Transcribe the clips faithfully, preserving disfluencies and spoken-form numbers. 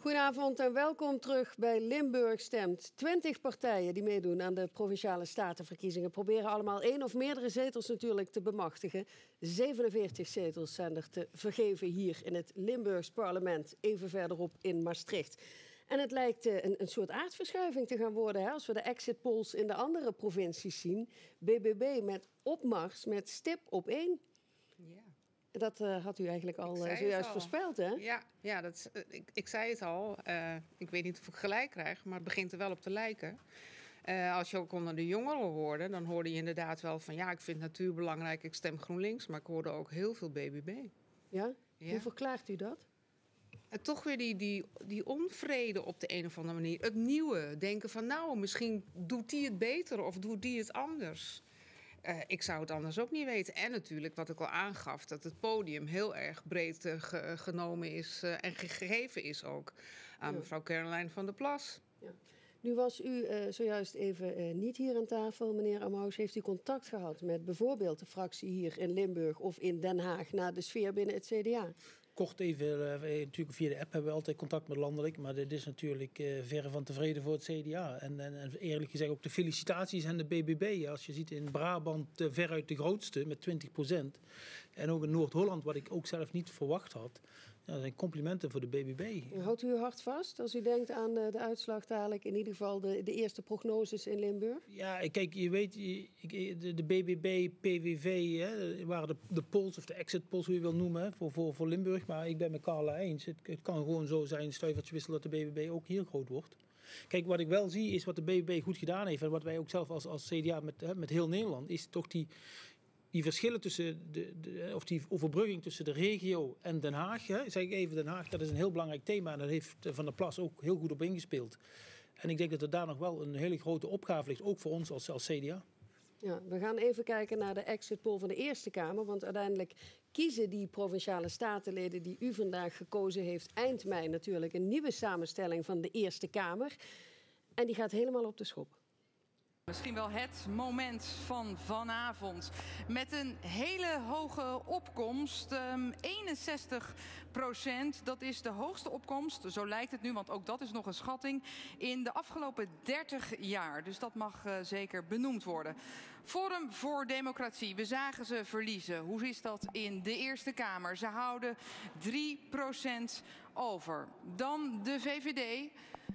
Goedenavond en welkom terug bij Limburg Stemt. Twintig partijen die meedoen aan de Provinciale Statenverkiezingen proberen allemaal één of meerdere zetels natuurlijk te bemachtigen. zevenenveertig zetels zijn er te vergeven hier in het Limburgs parlement, even verderop in Maastricht. En het lijkt een, een soort aardverschuiving te gaan worden, hè, als we de exit polls in de andere provincies zien. B B B met opmars, met stip op één. Ja. Dat uh, had u eigenlijk al uh, zojuist al. voorspeld, hè? Ja, ja dat, uh, ik, ik zei het al. Uh, ik weet niet of ik gelijk krijg, maar het begint er wel op te lijken. Uh, als je ook onder de jongeren hoorde, dan hoorde je inderdaad wel van... ja, ik vind natuur belangrijk, ik stem GroenLinks. Maar ik hoorde ook heel veel B B B. Ja? Ja. Hoe verklaart u dat? En toch weer die, die, die onvrede op de een of andere manier. Het nieuwe. Denken van nou, misschien doet die het beter of doet die het anders. Uh, ik zou het anders ook niet weten. En natuurlijk, wat ik al aangaf, dat het podium heel erg breed uh, ge genomen is uh, en gegeven is ook aan ja. mevrouw Caroline van der Plas. Ja. Nu was u uh, zojuist even uh, niet hier aan tafel, meneer Amhuis. Heeft u contact gehad met bijvoorbeeld de fractie hier in Limburg of in Den Haag naar de sfeer binnen het C D A? Kort even, uh, natuurlijk via de app hebben we altijd contact met landelijk, maar dit is natuurlijk uh, verre van tevreden voor het C D A. En, en, en eerlijk gezegd ook de felicitaties aan de B B B. Als je ziet in Brabant uh, veruit de grootste met twintig procent. En ook in Noord-Holland, wat ik ook zelf niet verwacht had. Ja, dat zijn complimenten voor de B B B. Houdt u uw hart vast als u denkt aan de, de uitslag dadelijk, in ieder geval de, de eerste prognoses in Limburg? Ja, kijk, je weet, de, de B B B, P V V, hè, waren de, de polls of de exit polls, hoe je wil noemen, hè, voor, voor, voor Limburg. Maar ik ben met Carla eens. Het, het kan gewoon zo zijn, stuivertje wisselen, dat de B B B ook hier groot wordt. Kijk, wat ik wel zie is wat de B B B goed gedaan heeft. En wat wij ook zelf als, als C D A met, hè, met heel Nederland, is toch die... Die verschillen tussen, de, de, of die overbrugging tussen de regio en Den Haag. Hè, zeg ik even Den Haag, dat is een heel belangrijk thema. En daar heeft Van der Plas ook heel goed op ingespeeld. En ik denk dat er daar nog wel een hele grote opgave ligt, ook voor ons als, als C D A. Ja, we gaan even kijken naar de exit poll van de Eerste Kamer. Want uiteindelijk kiezen die provinciale statenleden die u vandaag gekozen heeft eind mei natuurlijk een nieuwe samenstelling van de Eerste Kamer. En die gaat helemaal op de schop. Misschien wel het moment van vanavond. Met een hele hoge opkomst. Um, eenenzestig procent. Dat is de hoogste opkomst, zo lijkt het nu, want ook dat is nog een schatting, in de afgelopen dertig jaar. Dus dat mag uh, zeker benoemd worden. Forum voor Democratie. We zagen ze verliezen. Hoe is dat in de Eerste Kamer? Ze houden drie procent over. Dan de V V D.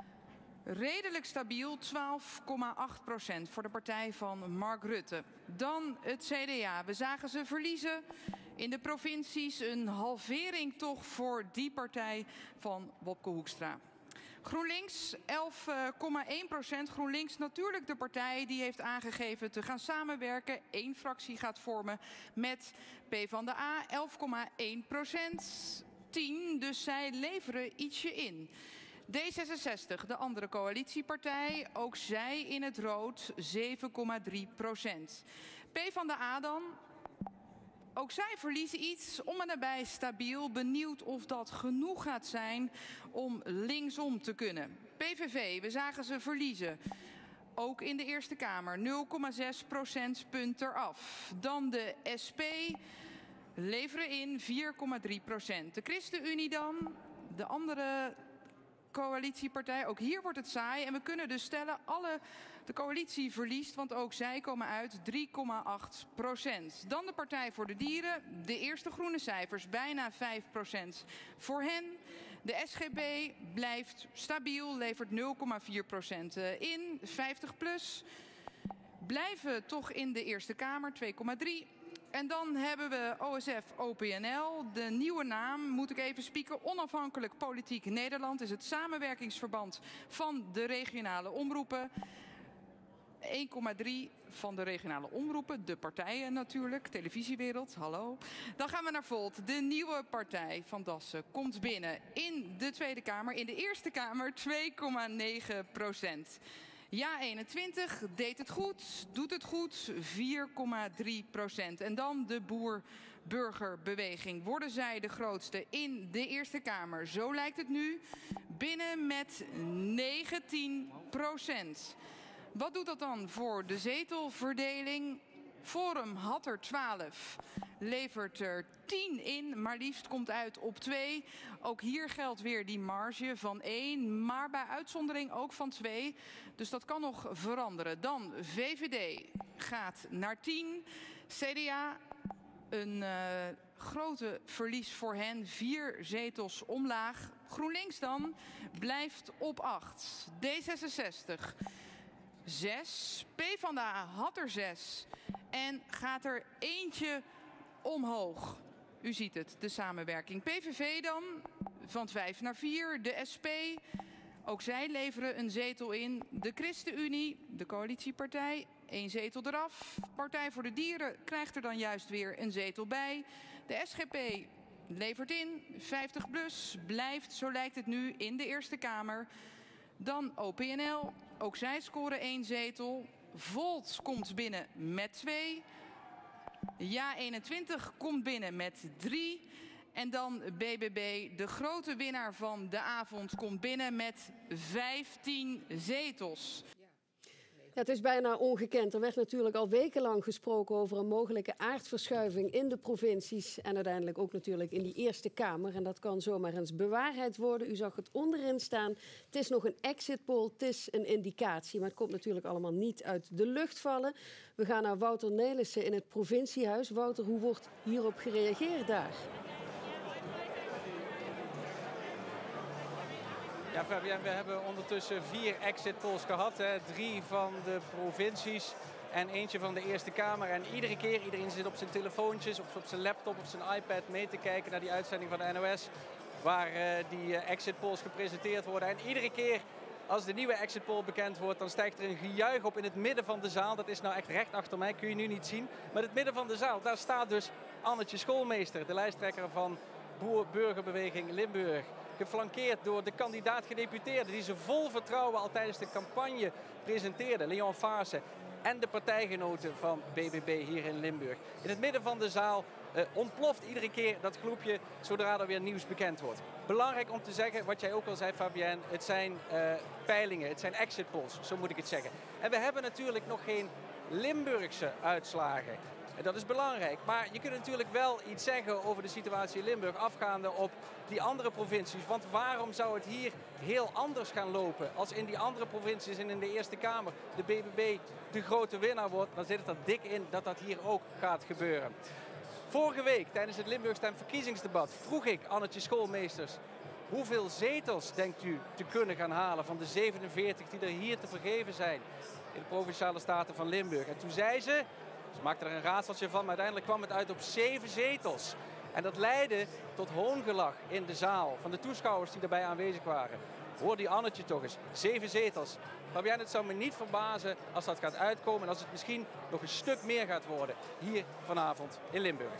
Redelijk stabiel, twaalf komma acht procent voor de partij van Mark Rutte. Dan het C D A. We zagen ze verliezen in de provincies. Een halvering toch voor die partij van Wopke Hoekstra. GroenLinks, elf komma één procent. GroenLinks natuurlijk de partij die heeft aangegeven te gaan samenwerken. Eén fractie gaat vormen met PvdA, elf komma één procent. tien, dus zij leveren ietsje in. D zesenzestig, de andere coalitiepartij, ook zij in het rood, zeven komma drie procent. PvdA dan, ook zij verliezen iets, om en nabij stabiel. Benieuwd of dat genoeg gaat zijn om linksom te kunnen. P V V, we zagen ze verliezen. Ook in de Eerste Kamer, nul komma zes procentpunt eraf. Dan de S P, leveren in vier komma drie procent. De ChristenUnie dan, de andere coalitiepartij. Ook hier wordt het saai. En we kunnen dus stellen, alle, de coalitie verliest, want ook zij komen uit drie komma acht procent. Dan de Partij voor de Dieren. De eerste groene cijfers, bijna vijf procent voor hen. De S G B blijft stabiel, levert nul komma vier procent in. vijftig plus blijven toch in de Eerste Kamer, twee komma drie. En dan hebben we O S F O P N L, de nieuwe naam, moet ik even spieken. Onafhankelijk Politiek Nederland is het samenwerkingsverband van de regionale omroepen. één komma drie van de regionale omroepen, de partijen natuurlijk, televisiewereld, hallo. Dan gaan we naar Volt. De nieuwe partij van Dassen komt binnen in de Tweede Kamer, in de Eerste Kamer, twee komma negen procent. Ja eenentwintig deed het goed, doet het goed, vier komma drie procent. En dan de boer-burgerbeweging. Worden zij de grootste in de Eerste Kamer? Zo lijkt het nu. Binnen met negentien procent. Wat doet dat dan voor de zetelverdeling? Forum had er twaalf, levert er tien in, maar liefst komt uit op twee. Ook hier geldt weer die marge van één, maar bij uitzondering ook van twee. Dus dat kan nog veranderen. Dan V V D gaat naar tien, C D A een uh, grote verlies voor hen, vier zetels omlaag. GroenLinks dan blijft op acht, D zesenzestig zes, PvdA had er zes en gaat er eentje omhoog. U ziet het, de samenwerking. P V V dan, van vijf naar vier, de S P, ook zij leveren een zetel in. De ChristenUnie, de coalitiepartij, één zetel eraf. Partij voor de Dieren krijgt er dan juist weer een zetel bij. De S G P levert in, vijftig plus, blijft, zo lijkt het nu, in de Eerste Kamer. Dan O P N L, ook zij scoren één zetel. Volt komt binnen met twee. Ja eenentwintig komt binnen met drie. En dan B B B, de grote winnaar van de avond, komt binnen met vijftien zetels. Ja, het is bijna ongekend. Er werd natuurlijk al wekenlang gesproken over een mogelijke aardverschuiving in de provincies en uiteindelijk ook natuurlijk in die Eerste Kamer. En dat kan zomaar eens bewaarheid worden. U zag het onderin staan. Het is nog een exit poll, het is een indicatie, maar het komt natuurlijk allemaal niet uit de lucht vallen. We gaan naar Wouter Nelissen in het provinciehuis. Wouter, hoe wordt hierop gereageerd daar? Ja, Fabienne, we hebben ondertussen vier exit polls gehad. Hè. Drie van de provincies en eentje van de Eerste Kamer. En iedere keer, iedereen zit op zijn telefoontjes of op zijn laptop of zijn iPad mee te kijken naar die uitzending van de N O S. Waar uh, die uh, exit polls gepresenteerd worden. En iedere keer als de nieuwe exit poll bekend wordt, dan stijgt er een gejuich op in het midden van de zaal. Dat is nou echt recht achter mij, kun je nu niet zien. Maar het midden van de zaal, daar staat dus Annetje Schoolmeester, de lijsttrekker van Boer Burgerbeweging Limburg. Geflankeerd door de kandidaat-gedeputeerde die ze vol vertrouwen al tijdens de campagne presenteerde, Leon Vaassen. En de partijgenoten van B B B hier in Limburg. In het midden van de zaal uh, ontploft iedere keer dat gloepje zodra er weer nieuws bekend wordt. Belangrijk om te zeggen, wat jij ook al zei Fabienne, het zijn uh, peilingen, het zijn exit polls, zo moet ik het zeggen. En we hebben natuurlijk nog geen Limburgse uitslagen. En dat is belangrijk. Maar je kunt natuurlijk wel iets zeggen over de situatie in Limburg afgaande op die andere provincies. Want waarom zou het hier heel anders gaan lopen als in die andere provincies en in de Eerste Kamer de B B B de grote winnaar wordt? Dan zit het er dik in dat dat hier ook gaat gebeuren. Vorige week tijdens het Limburg Stem verkiezingsdebat vroeg ik Annetje Schoolmeesters: hoeveel zetels denkt u te kunnen gaan halen van de zevenenveertig die er hier te vergeven zijn in de Provinciale Staten van Limburg? En toen zei ze, ze maakte er een raadseltje van, maar uiteindelijk kwam het uit op zeven zetels. En dat leidde tot hoongelach in de zaal van de toeschouwers die daarbij aanwezig waren. Hoor die Annetje toch eens, zeven zetels. Fabienne, het zou me niet verbazen als dat gaat uitkomen en als het misschien nog een stuk meer gaat worden hier vanavond in Limburg.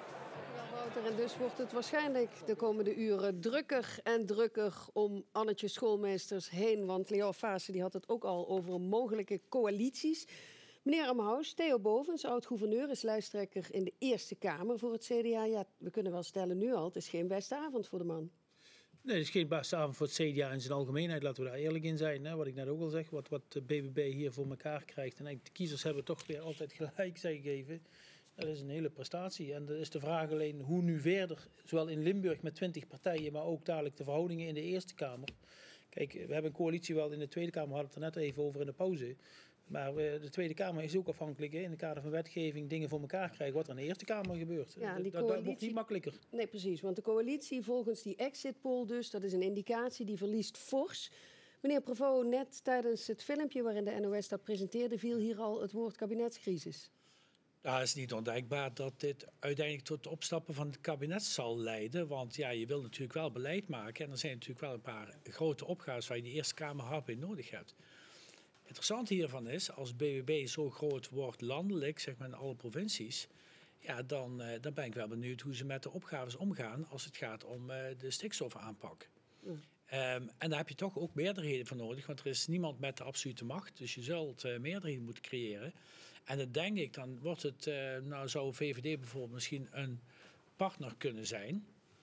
Ja, Wouter, en dus wordt het waarschijnlijk de komende uren drukker en drukker om Annetje Schoolmeesters heen. Want Leon Vaassen die had het ook al over mogelijke coalities. Meneer Amhaus, Theo Bovens, oud-gouverneur, is lijsttrekker in de Eerste Kamer voor het C D A. Ja, we kunnen wel stellen nu al, het is geen beste avond voor de man. Nee, het is geen beste avond voor het C D A in zijn algemeenheid, laten we daar eerlijk in zijn. Hè. Wat ik net ook al zeg, wat, wat de B B B hier voor elkaar krijgt. En eigenlijk de kiezers hebben toch weer altijd gelijk, zeg ik even. Dat is een hele prestatie. En dan is de vraag alleen hoe nu verder, zowel in Limburg met twintig partijen, maar ook dadelijk de verhoudingen in de Eerste Kamer. Kijk, we hebben een coalitie wel in de Tweede Kamer, we hadden het er net even over in de pauze. Maar de Tweede Kamer is ook afhankelijk, hè, in het kader van wetgeving, dingen voor elkaar krijgen wat er in de Eerste Kamer gebeurt. Ja, dat, coalitie... dat wordt niet makkelijker. Nee, precies. Want de coalitie volgens die exit poll dus, dat is een indicatie, die verliest fors. Meneer Prevot, net tijdens het filmpje waarin de N O S dat presenteerde, viel hier al het woord kabinetscrisis. Ja, het is niet ondenkbaar dat dit uiteindelijk tot het opstappen van het kabinet zal leiden. Want ja, je wil natuurlijk wel beleid maken. En er zijn natuurlijk wel een paar grote opgaves waar je de Eerste Kamer hard bij nodig hebt. Interessant hiervan is, als B B B zo groot wordt landelijk, zeg maar in alle provincies, ja, dan, uh, dan ben ik wel benieuwd hoe ze met de opgaves omgaan als het gaat om uh, de stikstofaanpak. Mm. Um, en daar heb je toch ook meerderheden voor nodig, want er is niemand met de absolute macht. Dus je zult uh, meerderheden moeten creëren. En dan denk ik, dan wordt het, uh, nou zou V V D bijvoorbeeld misschien een partner kunnen zijn.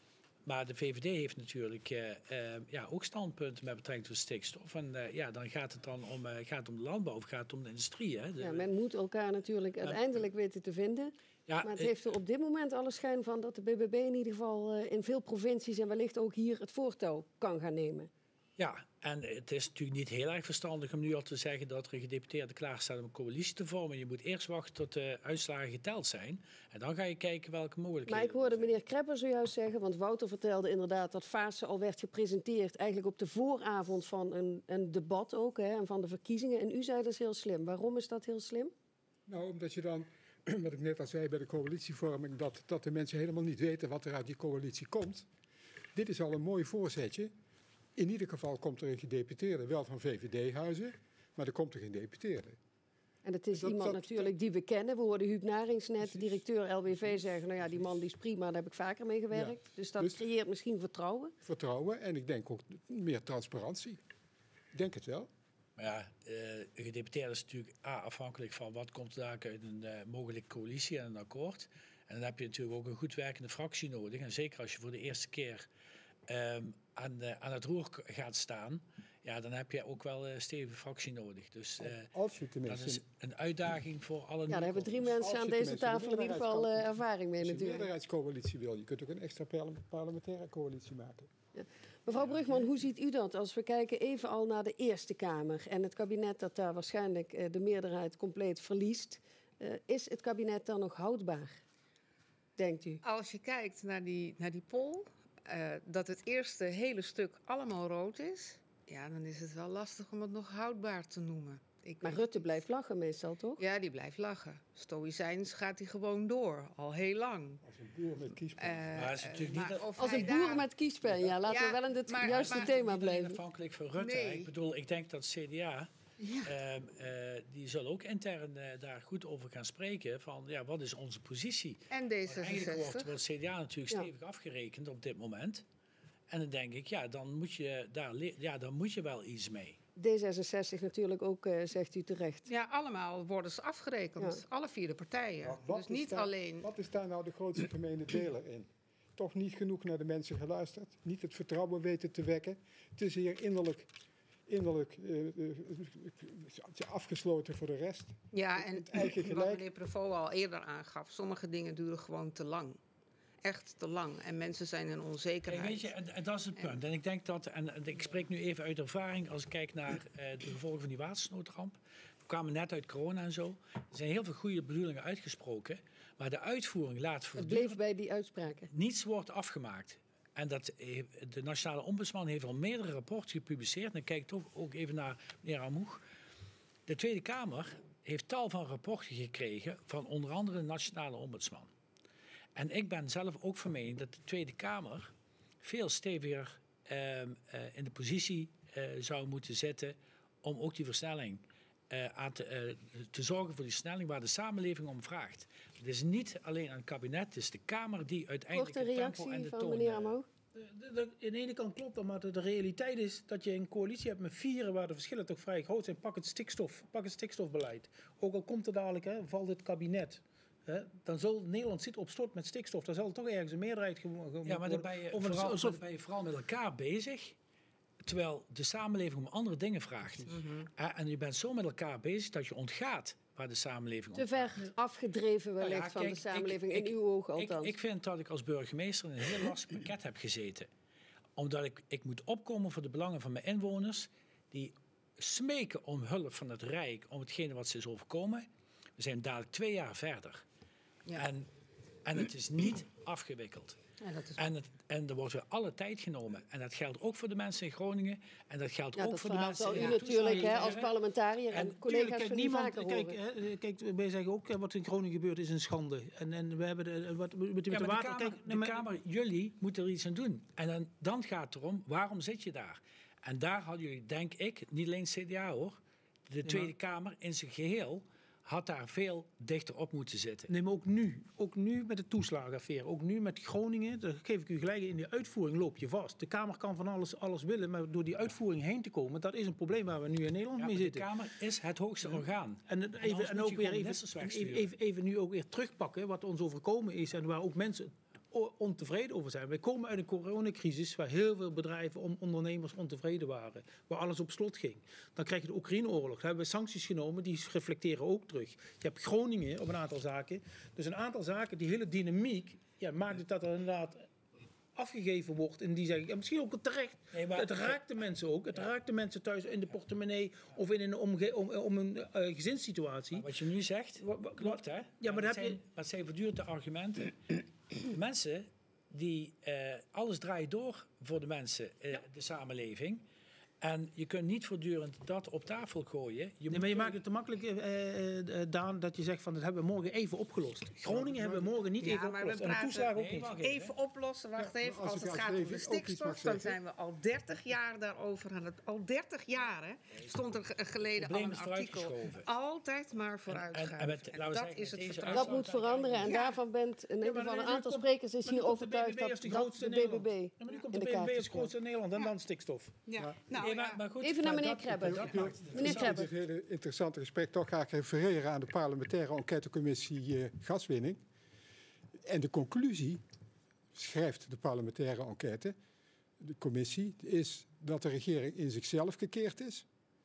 Maar de V V D heeft natuurlijk uh, uh, ja, ook standpunten met betrekking tot stikstof. En uh, ja, dan gaat het dan om, uh, gaat het om de landbouw of gaat het om de industrie. Hè? De, ja, men moet elkaar natuurlijk uh, uiteindelijk weten te vinden. Ja, maar het heeft er op dit moment alle schijn van dat de B B B in ieder geval uh, in veel provincies en wellicht ook hier het voortouw kan gaan nemen. Ja, en het is natuurlijk niet heel erg verstandig om nu al te zeggen dat er gedeputeerden klaarstaan om een coalitie te vormen. Je moet eerst wachten tot de uitslagen geteld zijn. En dan ga je kijken welke mogelijkheden. Maar ik hoorde meneer Krepper zojuist zeggen, want Wouter vertelde inderdaad dat Vaassen al werd gepresenteerd eigenlijk op de vooravond van een, een debat ook, hè, en van de verkiezingen. En u zei dat is heel slim. Waarom is dat heel slim? Nou, omdat je dan, wat ik net al zei bij de coalitievorming, dat, dat de mensen helemaal niet weten wat er uit die coalitie komt. Dit is al een mooi voorzetje. In ieder geval komt er een gedeputeerde, wel van V V D-huizen, maar er komt er geen deputeerde. En het is dat, iemand dat, natuurlijk dat, die we kennen. We hoorden Huub Narings net, precies. directeur L W V, zeggen, nou ja, die man die is prima, daar heb ik vaker mee gewerkt. Ja. Dus dat dus creëert misschien vertrouwen. Vertrouwen en ik denk ook meer transparantie. Ik denk het wel. Maar ja, uh, een gedeputeerde is natuurlijk A, afhankelijk van wat komt er uit een uh, mogelijke coalitie en een akkoord. En dan heb je natuurlijk ook een goed werkende fractie nodig. En zeker als je voor de eerste keer Um, aan, uh, aan het roer gaat staan, ja, dan heb je ook wel een stevige fractie nodig. Dus uh, als je dat is een uitdaging voor alle. Ja, daar hebben drie mensen aan deze tafel in ieder geval uh, ervaring mee natuurlijk. Als je natuurlijk. een meerderheidscoalitie wil, je kunt ook een extra parlementaire coalitie maken. Ja. Mevrouw Brugman, hoe ziet u dat als we kijken even al naar de Eerste Kamer en het kabinet dat daar waarschijnlijk uh, de meerderheid compleet verliest? Uh, is het kabinet dan nog houdbaar, denkt u? Als je kijkt naar die, naar die poll, Uh, dat het eerste hele stuk allemaal rood is, ja, dan is het wel lastig om het nog houdbaar te noemen. Ik maar Rutte blijft lachen meestal, toch? Ja, die blijft lachen. Stoïcijns gaat hij gewoon door, al heel lang. Als een boer met kiespen. Uh, maar is natuurlijk niet dat... Als een boer daar... met kiespen, ja. Laten ja, we wel in het maar, juiste maar, thema blijven. Afhankelijk van Rutte. Nee. Ik bedoel, ik denk dat C D A... Ja. Uh, uh, die zullen ook intern uh, daar goed over gaan spreken van ja, wat is onze positie. En D zesenzestig. Eigenlijk wordt, wordt C D A natuurlijk stevig ja. afgerekend op dit moment. En dan denk ik, ja, dan moet je daar ja, dan moet je wel iets mee. D zesenzestig natuurlijk ook, uh, zegt u terecht. Ja, allemaal worden ze afgerekend. Ja. Alle vier de partijen. Ja, wat dus niet daar, alleen. Wat is daar nou de grootste gemene deler in? Toch niet genoeg naar de mensen geluisterd. Niet het vertrouwen weten te wekken. Het is hier innerlijk... innerlijk uh, uh, afgesloten voor de rest. Ja, en wat meneer Prevot al eerder aangaf, sommige dingen duren gewoon te lang. Echt te lang. En mensen zijn in onzekerheid. Kijk, weet je, en, en dat is het punt. En ik denk dat, en, en ik spreek nu even uit ervaring, als ik kijk naar uh, de gevolgen van die watersnoodramp. We kwamen net uit corona en zo. Er zijn heel veel goede bedoelingen uitgesproken. Maar de uitvoering laat voortdurend... Het bleef bij die uitspraken. Niets wordt afgemaakt. En dat, de Nationale Ombudsman heeft al meerdere rapporten gepubliceerd. En ik kijk toch ook even naar meneer Amoeg. De Tweede Kamer heeft tal van rapporten gekregen van onder andere de Nationale Ombudsman. En ik ben zelf ook van mening dat de Tweede Kamer veel steviger uh, uh, in de positie uh, zou moeten zitten om ook die versnelling uh, aan te, uh, te zorgen voor die snelling waar de samenleving om vraagt. Het is niet alleen aan het kabinet, het is de Kamer die uiteindelijk het tempo en de toon... Meneer Amoeg? Aan de ene kant klopt dat, maar de, de realiteit is dat je een coalitie hebt met vieren waar de verschillen toch vrij groot zijn. Pak het stikstof, pak het stikstofbeleid. Ook al komt er dadelijk, hè, valt het kabinet. Hè, dan zal Nederland zitten op stort met stikstof. Dan zal er toch ergens een meerderheid worden. Ja, maar dan ben je, vooral, een, dan ben je vooral met elkaar bezig. Terwijl de samenleving om andere dingen vraagt. Mm-hmm. En je bent zo met elkaar bezig dat je ontgaat waar de samenleving om te ver vraagt. Afgedreven wellicht nou ja, van kijk, de samenleving, ik, in ik, uw ogen althans. Ik, ik vind dat ik als burgemeester in een heel lastig pakket heb gezeten. Omdat ik, ik moet opkomen voor de belangen van mijn inwoners. Die smeken om hulp van het Rijk, om hetgene wat ze is overkomen. We zijn dadelijk twee jaar verder. Ja. En, en het is niet afgewikkeld. Ja, dat is en, het, en er wordt weer alle tijd genomen. En dat geldt ook voor de mensen in Groningen. En dat geldt ja, ook dat voor de mensen in... Ja, dat natuurlijk hè, als parlementariër en, en collega's kijk, niemand, vaker kijk, hè, kijk, wij zeggen ook, wat in Groningen gebeurt is een schande. En, en we hebben de, wat, met, met ja, de water... De Kamer, kijk, de maar, Kamer, jullie moeten er iets aan doen. En dan, dan gaat het erom, waarom zit je daar? En daar hadden jullie, denk ik, niet alleen C D A hoor, de Tweede ja. Kamer in zijn geheel... had daar veel dichter op moeten zitten. Nee, maar ook nu. Ook nu met de toeslagenaffaire. Ook nu met Groningen. Daar geef ik u gelijk. In die uitvoering loop je vast. De Kamer kan van alles, alles willen. Maar door die uitvoering heen te komen... dat is een probleem waar we nu in Nederland ja, mee zitten. De Kamer is het hoogste orgaan. En, en, even, en ook weer even, even, even, even nu ook weer terugpakken... wat ons overkomen is... en waar ook mensen ontevreden over zijn. Wij komen uit een coronacrisis waar heel veel bedrijven, on- ondernemers ontevreden waren. Waar alles op slot ging. Dan krijg je de Oekraïne-oorlog. Daar hebben we sancties genomen, die reflecteren ook terug. Je hebt Groningen op een aantal zaken. Dus een aantal zaken, die hele dynamiek, ja, maakt het dat er inderdaad afgegeven wordt. En die zeggen, ja, misschien ook terecht. Nee, maar- het raakt de mensen ook. Het ja. raakt de mensen thuis in de portemonnee of in een, omge- om, om een uh, gezinssituatie. Maar wat je nu zegt, Wa- wa- klopt hè? Ja, maar dat dan heb zijn, je... dat zijn voortdurend de argumenten. De mensen, die, uh, alles draait door voor de mensen, uh, ja. de samenleving. En je kunt niet voortdurend dat op tafel gooien. Je Nee, maar je maakt het te makkelijk, uh, uh, Daan, dat je zegt van dat hebben we morgen even opgelost. Groningen hebben we morgen niet Ja, even maar opgelost. we En de praten- toeslagen ook Nee, niet. wacht Even oplossen, wacht Ja, even. maar als Als ik het als gaat om even de ook iets mag stikstof, dan zeggen. zijn we al dertig jaar daarover aan het... Al dertig jaar, hè, stond er ge- geleden al probleem een is artikel. vooruitgeschoven. Altijd maar En- en vooruitschuiven. met- En laten we dat zeggen, is met het deze vertrouwen. Dat moet veranderen en Ja. daarvan bent in ieder maar geval een nu aantal komt- sprekers is maar nu hier komt de overtuigd B B B dat, als de dat grootste de in B B B Nederland. Ja, maar nu komt in de de B B B kaart als is. grootste in Nederland en dan stikstof. Ja. Ja. Nou, Nee, ja. maar, maar goed, Even naar maar meneer dat- Krebber. dat Ik wil- maakt het- Meneer in Krebber. dit hele interessante gesprek toch ga ik refereren aan de parlementaire enquêtecommissie eh, gaswinning. En de conclusie, schrijft de parlementaire enquête, de commissie, is dat de regering in zichzelf gekeerd is,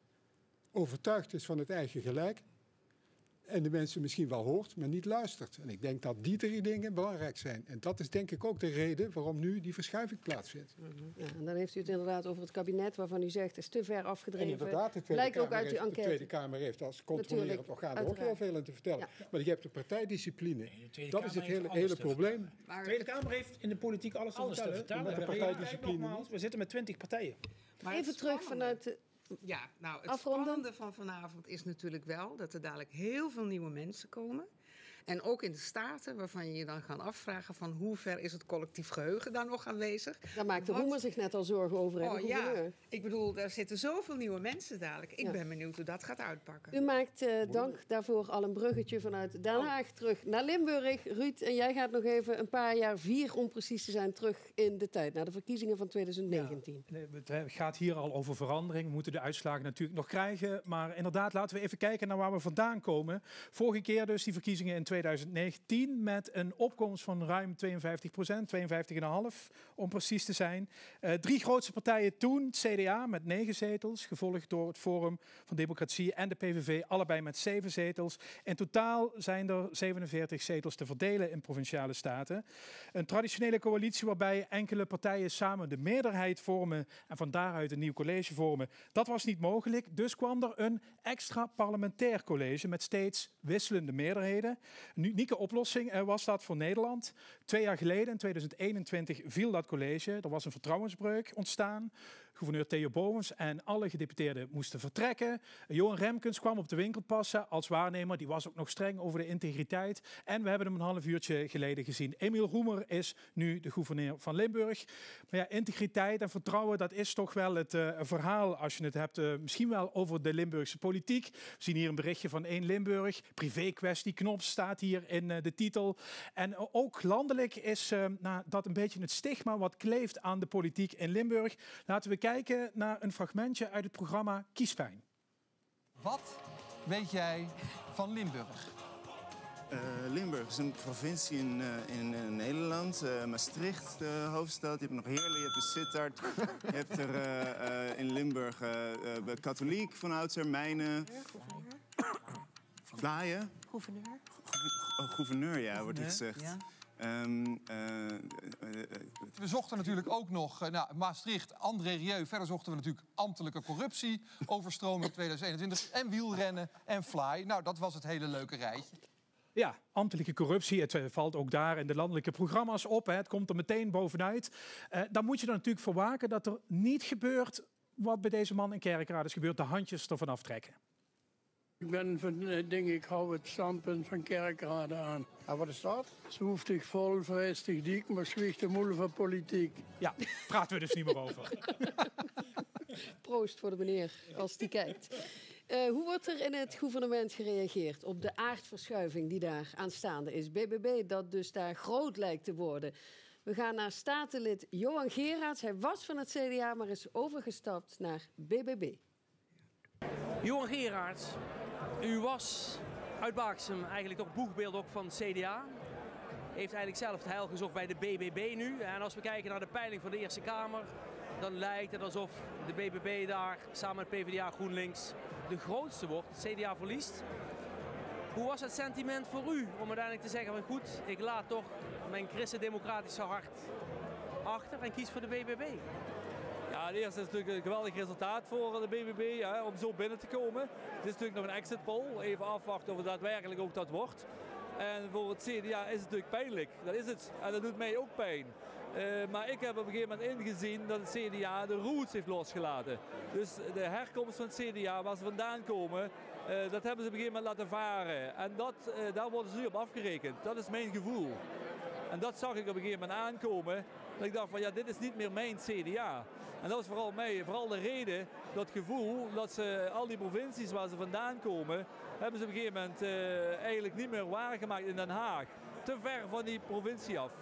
overtuigd is van het eigen gelijk en de mensen misschien wel hoort, maar niet luistert. En ik denk dat die drie dingen belangrijk zijn. En dat is denk ik ook de reden waarom nu die verschuiving plaatsvindt. Ja, en dan heeft u het inderdaad over het kabinet waarvan u zegt is te ver En afgedreven. inderdaad, de Tweede, Blijkt ook Kamer uit die heeft, de enquête. Tweede Kamer heeft als controlerend Natuurlijk, orgaan er ook heel uiteraard. veel in te vertellen. Ja. Maar je hebt de partijdiscipline. Nee, de Tweede Dat is Kamer het heeft hele, alles hele te probleem. De Maar, Tweede Kamer heeft in de politiek alles te Alles te vertellen. vertellen. Maar Met de de partijdiscipline nogmaals, niet. we zitten met twintig partijen. maar Even het terug spannende- vanuit de... Ja, nou, het Afronden. spannende van vanavond is natuurlijk wel dat er dadelijk heel veel nieuwe mensen komen. En ook in de Staten, waarvan je je dan gaan afvragen van hoe ver is het collectief geheugen daar nog aanwezig. Daar maakt de Wat- Roemer zich net al zorgen over, hè, de Oh ja, gouverneur. ik bedoel, daar zitten zoveel nieuwe mensen dadelijk. Ik Ja. ben benieuwd hoe dat gaat uitpakken. U maakt eh, dank daarvoor al een bruggetje vanuit Den Haag terug naar Limburg. Ruud, en jij gaat nog even een paar jaar, vier om precies te zijn, terug in de tijd. Naar de verkiezingen van twintig negentien. Nee, Het gaat hier al over verandering. We moeten de uitslagen natuurlijk nog krijgen. Maar inderdaad, laten we even kijken naar waar we vandaan komen. Vorige keer dus die verkiezingen in twintig negentien met een opkomst van ruim tweeënvijftig procent, tweeënvijftig komma vijf om precies te zijn. Uh, drie grootste partijen toen, het C D A met negen zetels, gevolgd door het Forum van Democratie en de P V V, allebei met zeven zetels. In totaal zijn er zevenenveertig zetels te verdelen in provinciale staten. Een traditionele coalitie waarbij enkele partijen samen de meerderheid vormen en van daaruit een nieuw college vormen. Dat was niet mogelijk, dus kwam er een extra parlementair college met steeds wisselende meerderheden. Een unieke oplossing uh, was dat voor Nederland. Twee jaar geleden, in twintig eenentwintig, viel dat college. Er was een vertrouwensbreuk ontstaan. Gouverneur Theo Bovens en alle gedeputeerden moesten vertrekken. Johan Remkens kwam op de winkel passen als waarnemer. Die was ook nog streng over de integriteit. En we hebben hem een half uurtje geleden gezien. Emiel Roemer is nu de gouverneur van Limburg. Maar ja, integriteit en vertrouwen, dat is toch wel het uh, verhaal als je het hebt uh, misschien wel over de Limburgse politiek. We zien hier een berichtje van één Limburg. Privé-kwestie, Knops staat hier in uh, de titel. En uh, ook landelijk is uh, nou, dat een beetje het stigma wat kleeft aan de politiek in Limburg. Laten we kijken naar een fragmentje uit het programma Kiespijn. Wat weet jij van Limburg? Uh, Limburg is een provincie in, uh, in, in Nederland. Uh, Maastricht, de hoofdstad. Je hebt nog Heerlen, je hebt de Sittard. Je hebt er uh, uh, in Limburg uh, uh, katholiek van oudsher, Mijnen. Vlaaien. Gouverneur. Oh, gouverneur, ja, wordt er gezegd. Ja. Um, uh, uh, uh, we zochten natuurlijk ook nog uh, nou, Maastricht, André Rieu. Verder zochten we natuurlijk ambtelijke corruptie, overstroming twintig eenentwintig en wielrennen en fly. Nou, dat was het hele leuke rijtje. Ja, ambtelijke corruptie, het uh, valt ook daar in de landelijke programma's op. Hè. Het komt er meteen bovenuit. Uh, dan moet je er natuurlijk voor waken dat er niet gebeurt wat bij deze man in Kerkrade is gebeurd. De handjes ervan aftrekken. Ik ben van, denk ik, hou het standpunt van Kerkrade aan. En wat is dat? Zwoeftig vol, vrestig dik, maar zwicht de moeder van politiek. Ja, praten we dus niet meer over. Proost voor de meneer, als die kijkt. Uh, hoe wordt er in het gouvernement gereageerd op de aardverschuiving die daar aanstaande is? B B B dat dus daar groot lijkt te worden. We gaan naar statenlid Johan Geraerts. Hij was van het C D A, maar is overgestapt naar B B B. Johan Geraerts, u was uit Baaksem eigenlijk toch boegbeeld ook van het C D A. heeft eigenlijk zelf het heil gezocht bij de B B B nu. En als we kijken naar de peiling van de Eerste Kamer, dan lijkt het alsof de B B B daar samen met P v d A GroenLinks de grootste wordt. Het C D A verliest. Hoe was het sentiment voor u om uiteindelijk te zeggen van goed, ik laat toch mijn christendemocratische hart achter en kies voor de B B B? Ja, het eerste is natuurlijk een geweldig resultaat voor de B B B hè, om zo binnen te komen. Het is natuurlijk nog een exit poll, even afwachten of het daadwerkelijk ook dat wordt. En voor het C D A is het natuurlijk pijnlijk, dat is het. En dat doet mij ook pijn. Uh, maar ik heb op een gegeven moment ingezien dat het C D A de roots heeft losgelaten. Dus de herkomst van het C D A, waar ze vandaan komen, uh, dat hebben ze op een gegeven moment laten varen. En dat, uh, daar worden ze nu op afgerekend. Dat is mijn gevoel. En dat zag ik op een gegeven moment aankomen. Dat ik dacht van ja, dit is niet meer mijn C D A. En dat was vooral mij, vooral de reden, dat gevoel dat ze al die provincies waar ze vandaan komen, hebben ze op een gegeven moment uh, eigenlijk niet meer waargemaakt in Den Haag. Te ver van die provincie af.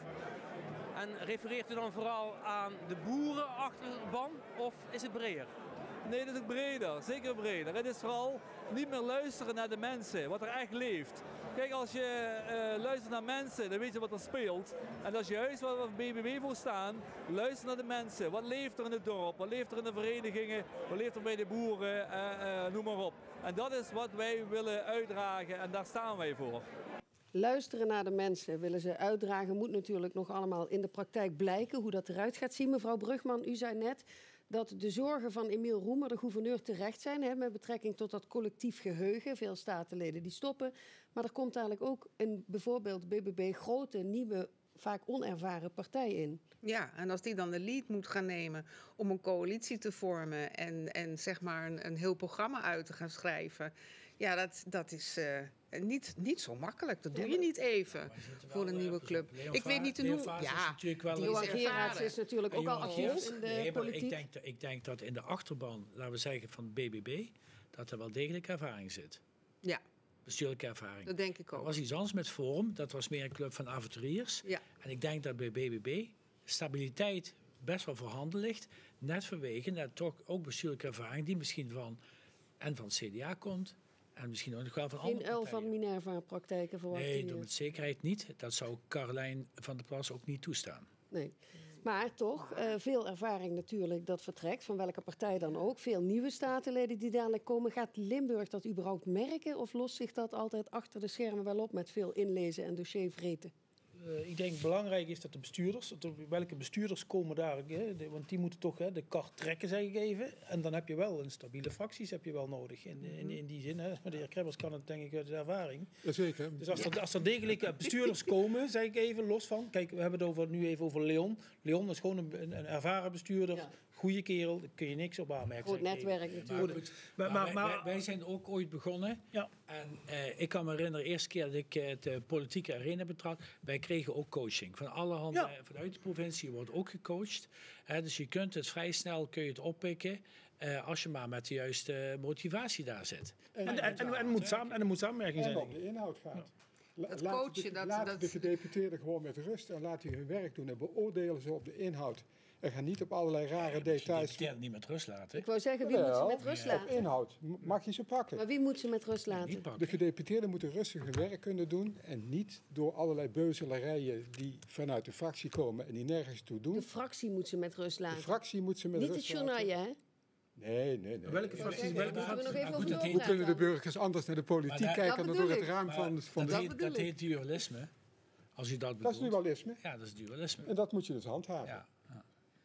En refereert u dan vooral aan de boerenachterban of is het breder? Nee, het is ook breder, zeker breder. Het is vooral niet meer luisteren naar de mensen, wat er echt leeft. Kijk, als je uh, luistert naar mensen, dan weet je wat er speelt. En dat is juist waar we B B B voor staan. Luister naar de mensen. Wat leeft er in het dorp? Wat leeft er in de verenigingen? Wat leeft er bij de boeren? Uh, uh, noem maar op. En dat is wat wij willen uitdragen en daar staan wij voor. Luisteren naar de mensen, willen ze uitdragen, moet natuurlijk nog allemaal in de praktijk blijken hoe dat eruit gaat zien. Mevrouw Brugman, u zei net dat de zorgen van Emiel Roemer, de gouverneur, terecht zijn, hè, met betrekking tot dat collectief geheugen. Veel statenleden die stoppen. Maar er komt eigenlijk ook een bijvoorbeeld B B B grote, nieuwe, vaak onervaren partij in. Ja, en als die dan de lead moet gaan nemen om een coalitie te vormen en, en zeg maar een, een heel programma uit te gaan schrijven. Ja, dat, dat is uh, niet, niet zo makkelijk. Dat doe je niet even voor een nieuwe club. Ik weet niet hoe. Ja, Johan Gerards is natuurlijk ook al actief in de nee, politiek. Ik denk, ik denk dat in de achterban, laten we zeggen van B B B, dat er wel degelijk ervaring zit. Ja. Bestuurlijke ervaring. Dat denk ik ook. Er was iets anders met Forum. Dat was meer een club van avonturiers. Ja. En ik denk dat bij B B B stabiliteit best wel voorhanden ligt. Net vanwege dat toch ook bestuurlijke ervaring die misschien van en van het C D A komt. En misschien ook nog wel van Geen andere uil partijen. van Minerva-praktijken verwacht Nee, u dat met zekerheid niet. Dat zou Caroline van der Plas ook niet toestaan. Nee. Maar toch, uh, veel ervaring natuurlijk dat vertrekt, van welke partij dan ook. Veel nieuwe statenleden die dadelijk komen. Gaat Limburg dat überhaupt merken of lost zich dat altijd achter de schermen wel op met veel inlezen en dossiervreten? Uh, ik denk belangrijk is dat de bestuurders, dat er, welke bestuurders komen daar, hè, de, want die moeten toch hè, de kar trekken, zeg ik even. En dan heb je wel een stabiele fracties heb je wel nodig in, in, in die zin. Hè. De heer Krebbers kan het denk ik uit de ervaring. Zeker. Dus als er, als er degelijke bestuurders komen, zeg ik even, los van. Kijk, we hebben het over, nu even over Leon. Leon is gewoon een, een ervaren bestuurder. Ja. Goeie kerel, daar kun je niks op aanmerken. Goed netwerk natuurlijk. Maar, maar, maar, maar, wij, wij zijn ook ooit begonnen. Ja. En uh, ik kan me herinneren, de eerste keer dat ik uh, de politieke arena betrad, wij kregen ook coaching. Van alle handen, ja. Vanuit de provincie wordt ook gecoacht. Uh, dus je kunt het vrij snel kun je het oppikken. Uh, als je maar met de juiste motivatie daar zit. En, en, en, en, en, moet samen, en er moet samenwerking zijn. En op de inhoud gaat. Ja. Dat laat coachen, de, dat, laat dat... de gedeputeerden gewoon met rust en laat die hun werk doen en beoordelen ze op de inhoud. En ga niet op allerlei rare ja, details. Je niet met rust laten. Ik wou zeggen, wie ja, moet ze met rust ja. laten? Op inhoud mag je ze pakken. Maar wie moet ze met rust laten? De gedeputeerden moeten rustig hun werk kunnen doen en niet door allerlei beuzelarijen die vanuit de fractie komen en die nergens toe doen. De fractie moet ze met rust laten. De fractie moet ze met niet rust laten. Niet het journaal, hè? Nee, nee, nee. Welke fracties? Welke fracties? Hoe kunnen de burgers anders naar de politiek dat, kijken dan door het raam maar van... van dat, de... heet, dat heet dualisme. Als u dat bedoelt. Dat is dualisme. Ja, dat is dualisme. En dat moet je dus handhaven. Ja. Ja.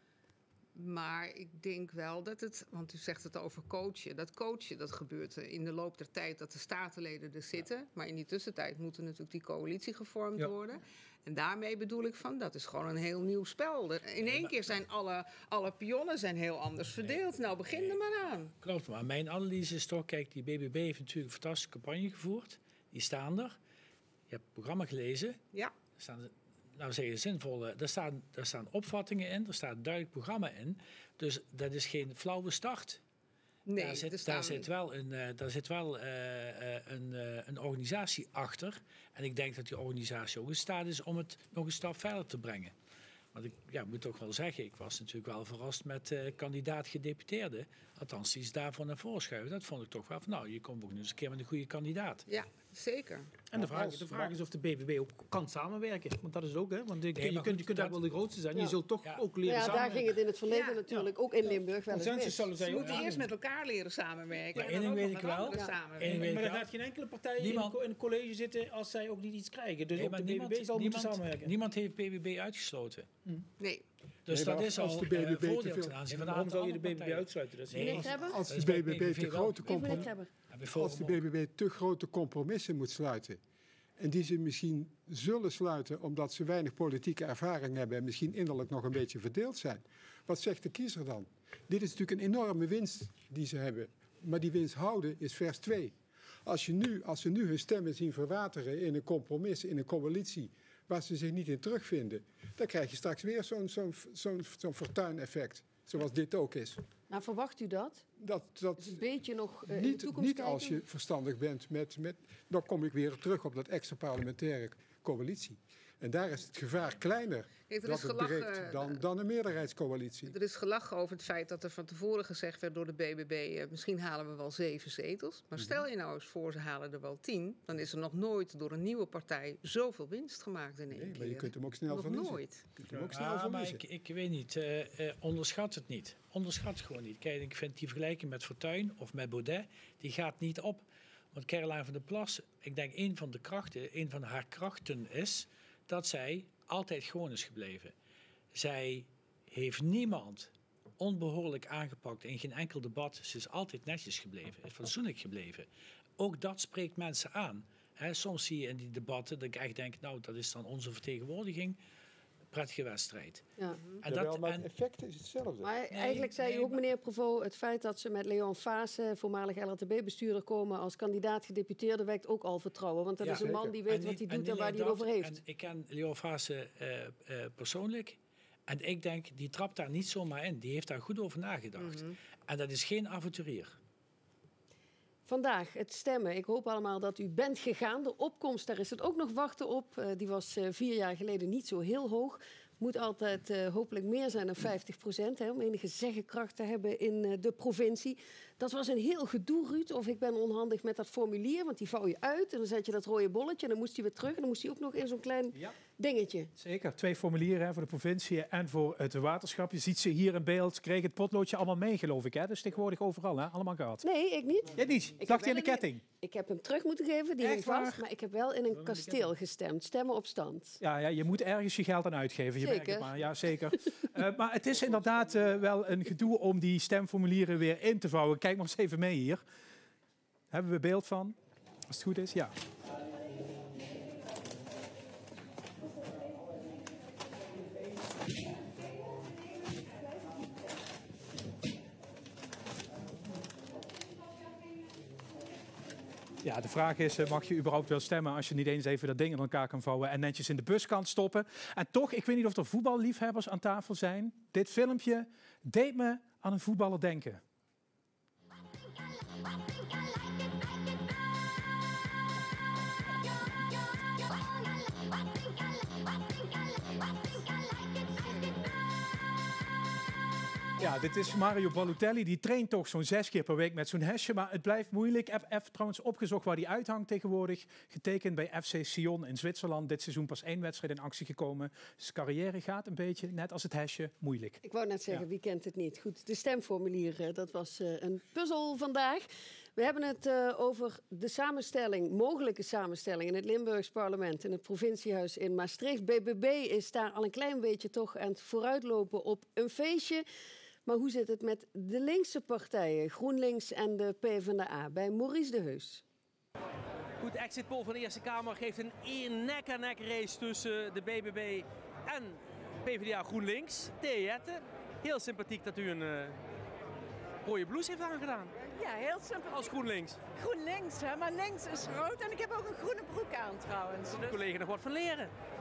Maar ik denk wel dat het, want u zegt het over coachen. Dat coachen, dat gebeurt in de loop der tijd dat de statenleden er zitten. Ja. Maar in die tussentijd moet er natuurlijk die coalitie gevormd ja. worden. En daarmee bedoel ik van, dat is gewoon een heel nieuw spel. In één keer zijn alle, alle pionnen zijn heel anders verdeeld. Nee. Nou, begin nee. er maar aan. Klopt, maar mijn analyse is toch, kijk, die B B B heeft natuurlijk een fantastische campagne gevoerd. Die staan er. Je hebt het programma gelezen. Ja. Er staan, nou zeggen, zinvolle, daar staan, daar staan opvattingen in, er staat een duidelijk programma in. Dus dat is geen flauwe start. Nee, daar, zit, staan... daar zit wel, een, uh, daar zit wel uh, uh, een, uh, een organisatie achter. En ik denk dat die organisatie ook in staat is om het nog een stap verder te brengen. Want ik ja, moet toch wel zeggen, ik was natuurlijk wel verrast met uh, kandidaat gedeputeerde. Althans, die is daarvoor naar voren schuiven. Dat vond ik toch wel van, nou, je komt ook nu eens een keer met een goede kandidaat. Ja, zeker. En de vraag, de vraag is of de B B B ook kan samenwerken. Want dat is het ook, hè? Want je, nee, je, kunt, je kunt daar wel de grootste zijn. Ja. Je zult toch ja. ook leren ja, samenwerken. Daar ging het in het verleden ja. natuurlijk, ook in Limburg wel eens mis. Ze moeten ja. eerst met elkaar leren samenwerken. Maar één ding weet ik wel. Ja. Maar er gaat geen enkele partij niemand, in het college zitten als zij ook niet iets krijgen. Dus nee, ook de niemand, B B B zal niemand, moeten samenwerken. Niemand heeft B B B uitgesloten. Hm. Nee. Dus nee, dat is al de B B B uh, voordeel ten aanzien van de waarom zou je de B B B uitsluiten? Dat is nee, als de B B B te grote compromissen, als de B B B te grote compromissen moet sluiten en die ze misschien zullen sluiten omdat ze weinig politieke ervaring hebben en misschien innerlijk nog een beetje verdeeld zijn. Wat zegt de kiezer dan? Dit is natuurlijk een enorme winst die ze hebben, maar die winst houden is vers twee. Als, je nu, als ze nu hun stemmen zien verwateren in een compromis, in een coalitie waar ze zich niet in terugvinden, dan krijg je straks weer zo'n zo'n zo'n zo'n fortuineffect, zoals dit ook is. Nou, verwacht u dat? Dat, dat dus een beetje nog uh, niet, in de toekomst niet kijken? Als je verstandig bent met, met... Dan kom ik weer terug op dat extra parlementaire coalitie. En daar is het gevaar kleiner Kijk, er dat is het gelachen, breekt dan, dan een meerderheidscoalitie. Er is gelachen over het feit dat er van tevoren gezegd werd door de B B B... Uh, misschien halen we wel zeven zetels. Maar stel je nou eens voor, ze halen er wel tien. Dan is er nog nooit door een nieuwe partij zoveel winst gemaakt in één nee, keer. Maar je kunt hem ook snel nog verliezen. nooit. Je kunt hem ook snel ah, verliezen. Maar ik, ik weet niet, uh, uh, onderschat het niet. Onderschat het gewoon niet. Kijk, ik vind die vergelijking met Fortuyn of met Baudet, die gaat niet op. Want Caroline van der Plas, ik denk een van de krachten, een van haar krachten is dat zij altijd gewoon is gebleven. Zij heeft niemand onbehoorlijk aangepakt in geen enkel debat. Ze is altijd netjes gebleven, is fatsoenlijk gebleven. Ook dat spreekt mensen aan. He, soms zie je in die debatten dat ik echt denk, nou, dat is dan onze vertegenwoordiging. Prettige wedstrijd. Ja. En dat, Jawel, maar en, het effect is hetzelfde. Maar nee, eigenlijk zei nee, u ook, maar, meneer Provaux, het feit dat ze met Leon Fase, voormalig L R T B-bestuurder, komen als kandidaat gedeputeerde, wekt ook al vertrouwen. Want dat ja, is een man zeker. die weet en wat hij niet, doet en, en waar hij het over heeft. En ik ken Leon Fase uh, uh, persoonlijk. En ik denk, die trapt daar niet zomaar in. Die heeft daar goed over nagedacht. Mm-hmm. En dat is geen avonturier. Vandaag het stemmen. Ik hoop allemaal dat u bent gegaan. De opkomst, daar is het ook nog wachten op. Uh, die was uh, vier jaar geleden niet zo heel hoog. Moet altijd uh, hopelijk meer zijn dan vijftig procent, hè, om enige zeggenkracht te hebben in uh, de provincie. Dat was een heel gedoe, Ruud. Of ik ben onhandig met dat formulier, want die vouw je uit en dan zet je dat rode bolletje en dan moest hij weer terug. En dan moest hij ook nog in zo'n klein ja. dingetje. Zeker, twee formulieren hè, voor de provincie en voor het waterschap. Je ziet ze hier in beeld, kreeg het potloodje allemaal mee, geloof ik. Hè? Dus tegenwoordig overal, hè? Allemaal gehad. Nee, ik niet. Jij niet? Ik dacht je in de ketting? Een, ik heb hem terug moeten geven, die hing vast. Maar ik heb wel in een kasteel gestemd. Stemmen op stand. Ja, ja, je moet ergens je geld aan uitgeven. Je zeker. merkt het maar. Ja, zeker. uh, maar het is inderdaad uh, wel een gedoe om die stemformulieren weer in te vouwen. Kijk maar eens even mee hier. Hebben we beeld van? Als het goed is, ja. Ja, de vraag is, mag je überhaupt wel stemmen als je niet eens even dat ding in elkaar kan vouwen en netjes in de bus kan stoppen? En toch, ik weet niet of er voetballiefhebbers aan tafel zijn. Dit filmpje deed me aan een voetballer denken. Ja, dit is Mario Balotelli. Die traint toch zo'n zes keer per week met zo'n hesje. Maar het blijft moeilijk. Ik heb even trouwens opgezocht waar die uithangt tegenwoordig. Getekend bij F C Sion in Zwitserland. Dit seizoen pas één wedstrijd in actie gekomen. Zijn carrière gaat een beetje, net als het hesje, moeilijk. Ik wou net zeggen, ja. Wie kent het niet? Goed, de stemformulieren, dat was uh, een puzzel vandaag. We hebben het uh, over de samenstelling, mogelijke samenstelling in het Limburgs parlement, in het provinciehuis in Maastricht. B B B is daar al een klein beetje toch aan het vooruitlopen op een feestje. Maar hoe zit het met de linkse partijen, GroenLinks en de PvdA, bij Maurice de Heus? Goed, de exit poll van de Eerste Kamer geeft een nek-aan-nek race tussen de B B B en PvdA GroenLinks. Thea Jette, heel sympathiek dat u een uh, rode blouse heeft aangedaan. Ja, heel sympathiek. Als GroenLinks. GroenLinks, hè? Maar links is rood en ik heb ook een groene broek aan trouwens. Daar kan de collega nog wat van leren.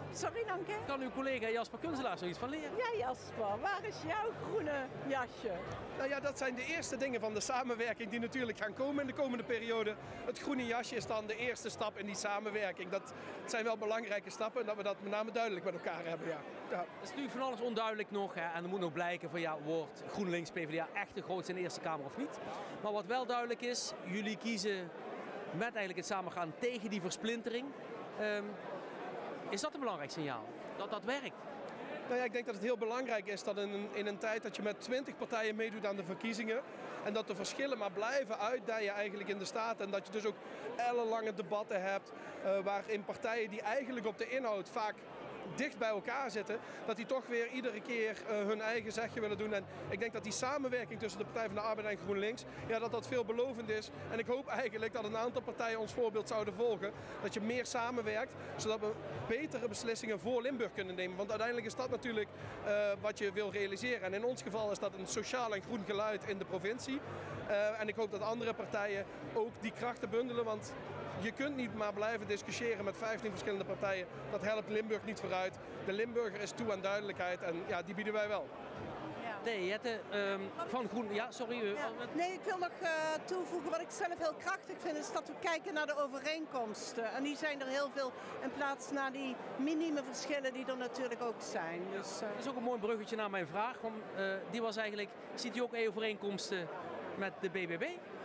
Sorry, dank je. Kan uw collega Jasper Kunselaar zoiets van leren? Ja, Jasper, waar is jouw groene jasje? Nou ja, dat zijn de eerste dingen van de samenwerking die natuurlijk gaan komen in de komende periode. Het groene jasje is dan de eerste stap in die samenwerking. Dat zijn wel belangrijke stappen en dat we dat met name duidelijk met elkaar hebben, ja. ja. Er is natuurlijk van alles onduidelijk nog hè, en er moet nog blijken van ja, wordt GroenLinks P v d A echt de grootste in de Eerste Kamer of niet. Maar wat wel duidelijk is, jullie kiezen met eigenlijk het samengaan tegen die versplintering. Um, is dat een belangrijk signaal? Dat dat werkt? Nou ja, ik denk dat het heel belangrijk is dat in een, in een tijd dat je met twintig partijen meedoet aan de verkiezingen en dat de verschillen maar blijven uitdijen eigenlijk in de staat en dat je dus ook ellenlange debatten hebt uh, waarin partijen die eigenlijk op de inhoud vaak dicht bij elkaar zitten, dat die toch weer iedere keer uh, hun eigen zegje willen doen. En ik denk dat die samenwerking tussen de Partij van de Arbeid en GroenLinks, ja, dat dat veelbelovend is. En ik hoop eigenlijk dat een aantal partijen ons voorbeeld zouden volgen. Dat je meer samenwerkt, zodat we betere beslissingen voor Limburg kunnen nemen. Want uiteindelijk is dat natuurlijk uh, wat je wil realiseren. En in ons geval is dat een sociaal en groen geluid in de provincie. Uh, en ik hoop dat andere partijen ook die krachten bundelen, want je kunt niet maar blijven discussiëren met vijftien verschillende partijen. Dat helpt Limburg niet vooruit. De Limburger is toe aan duidelijkheid en ja, die bieden wij wel. Nee, Jette, um, van Groen... Ja, sorry. Uh, ja. Nee, ik wil nog uh, toevoegen. Wat ik zelf heel krachtig vind, is dat we kijken naar de overeenkomsten. En die zijn er heel veel in plaats naar die minieme verschillen die er natuurlijk ook zijn. Dus, uh... Dat is ook een mooi bruggetje naar mijn vraag. Want, uh, die was eigenlijk, ziet u ook overeenkomsten met de B B B?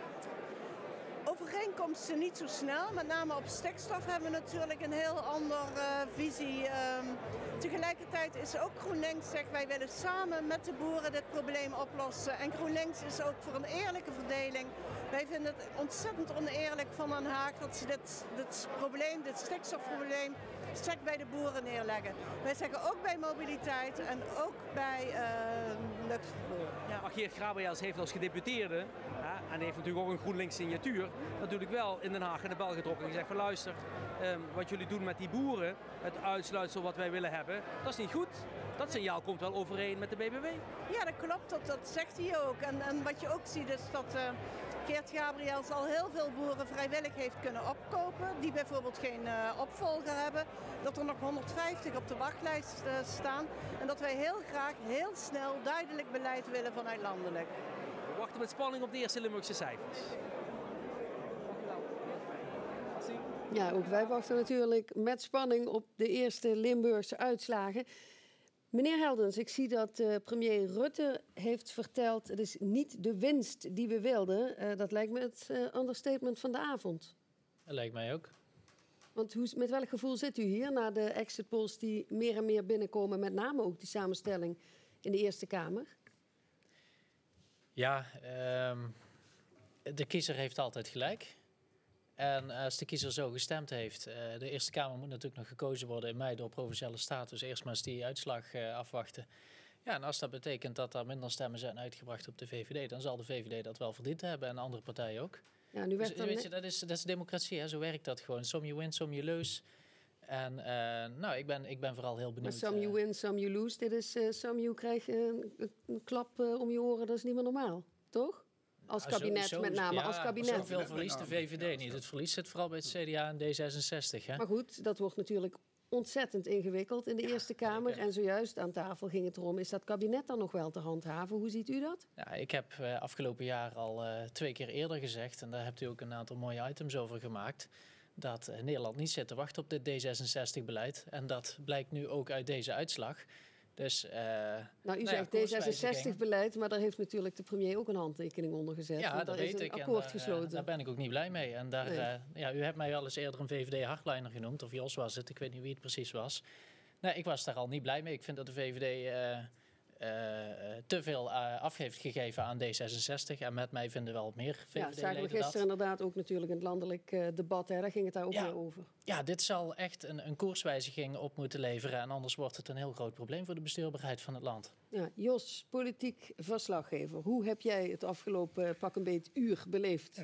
Overeenkomsten niet zo snel. Met name op stikstof hebben we natuurlijk een heel andere uh, visie. Um, tegelijkertijd is ook GroenLinks zegt wij willen samen met de boeren dit probleem oplossen. En GroenLinks is ook voor een eerlijke verdeling. Wij vinden het ontzettend oneerlijk van Den Haag dat ze dit, dit probleem, dit stikstofprobleem, sterk bij de boeren neerleggen. Wij zeggen ook bij mobiliteit en ook bij uh, luchtvervoer. Ja. Maar Geert Gabriels heeft als gedeputeerde, hè, en heeft natuurlijk ook een GroenLinks signatuur, natuurlijk wel in Den Haag in de bel getrokken en gezegd van luister, um, wat jullie doen met die boeren, het uitsluitsel wat wij willen hebben, dat is niet goed. Dat signaal komt wel overeen met de B B B. Ja, dat klopt, dat, dat zegt hij ook. En, en wat je ook ziet is dat uh, Geert Gabriels al heel veel boeren vrijwillig heeft kunnen opkopen, die bijvoorbeeld geen uh, opvolger hebben. Dat er nog honderdvijftig op de wachtlijst uh, staan. En dat wij heel graag, heel snel, duidelijk beleid willen vanuit landelijk. We wachten met spanning op de eerste Limburgse cijfers. Ja, ook wij wachten natuurlijk met spanning op de eerste Limburgse uitslagen. Meneer Heldens, ik zie dat uh, premier Rutte heeft verteld, het is niet de winst die we wilden. Uh, dat lijkt me het uh, understatement van de avond. Dat lijkt mij ook. Want hoe, met welk gevoel zit u hier na de exit polls die meer en meer binnenkomen, met name ook die samenstelling in de Eerste Kamer? Ja, um, de kiezer heeft altijd gelijk. En als de kiezer zo gestemd heeft, uh, de Eerste Kamer moet natuurlijk nog gekozen worden in mei door Provinciale Staten. Dus eerst maar eens die uitslag uh, afwachten. Ja, en als dat betekent dat er minder stemmen zijn uitgebracht op de V V D, dan zal de V V D dat wel verdiend hebben en andere partijen ook. Ja, nu werd dus, weet je, dat is, dat is democratie, hè? Zo werkt dat gewoon. Some you win, some you lose. En uh, nou, ik ben, ik ben vooral heel benieuwd. Maar some you win, some you lose. Dit is uh, some you krijg een, een klap uh, om je oren, dat is niet meer normaal, toch? Als kabinet, zo, zo, met name ja, als kabinet. Zoveel verliest de V V D niet. Het verlies zit vooral bij het C D A en D zesenzestig. Hè? Maar goed, dat wordt natuurlijk ontzettend ingewikkeld in de ja, Eerste Kamer. Zeker. En zojuist aan tafel ging het erom, is dat kabinet dan nog wel te handhaven? Hoe ziet u dat? Ja, ik heb uh, afgelopen jaar al uh, twee keer eerder gezegd, en daar hebt u ook een aantal mooie items over gemaakt, dat uh, Nederland niet zit te wachten op dit D zesenzestig-beleid. En dat blijkt nu ook uit deze uitslag. Dus, uh, nou, u nou zegt ja, D zesenzestig-beleid, maar daar heeft natuurlijk de premier ook een handtekening onder gezet. Ja, dat daar weet is een ik. akkoord en gesloten. Uh, daar ben ik ook niet blij mee. En daar, nee. uh, ja, u hebt mij al eens eerder een V V D-hardliner genoemd, of Jos was het, ik weet niet wie het precies was. Nee, ik was daar al niet blij mee. Ik vind dat de V V D uh, uh, te veel uh, af heeft gegeven aan D zesenzestig. En met mij vinden wel meer V V D-leden dat. Ja, zagen we gisteren dat. inderdaad ook natuurlijk in het landelijk uh, debat. Hè, daar ging het daar ook ja, weer over. Ja, dit zal echt een, een koerswijziging op moeten leveren. En anders wordt het een heel groot probleem voor de bestuurbaarheid van het land. Ja, Jos, politiek verslaggever. Hoe heb jij het afgelopen pak een beet uur beleefd?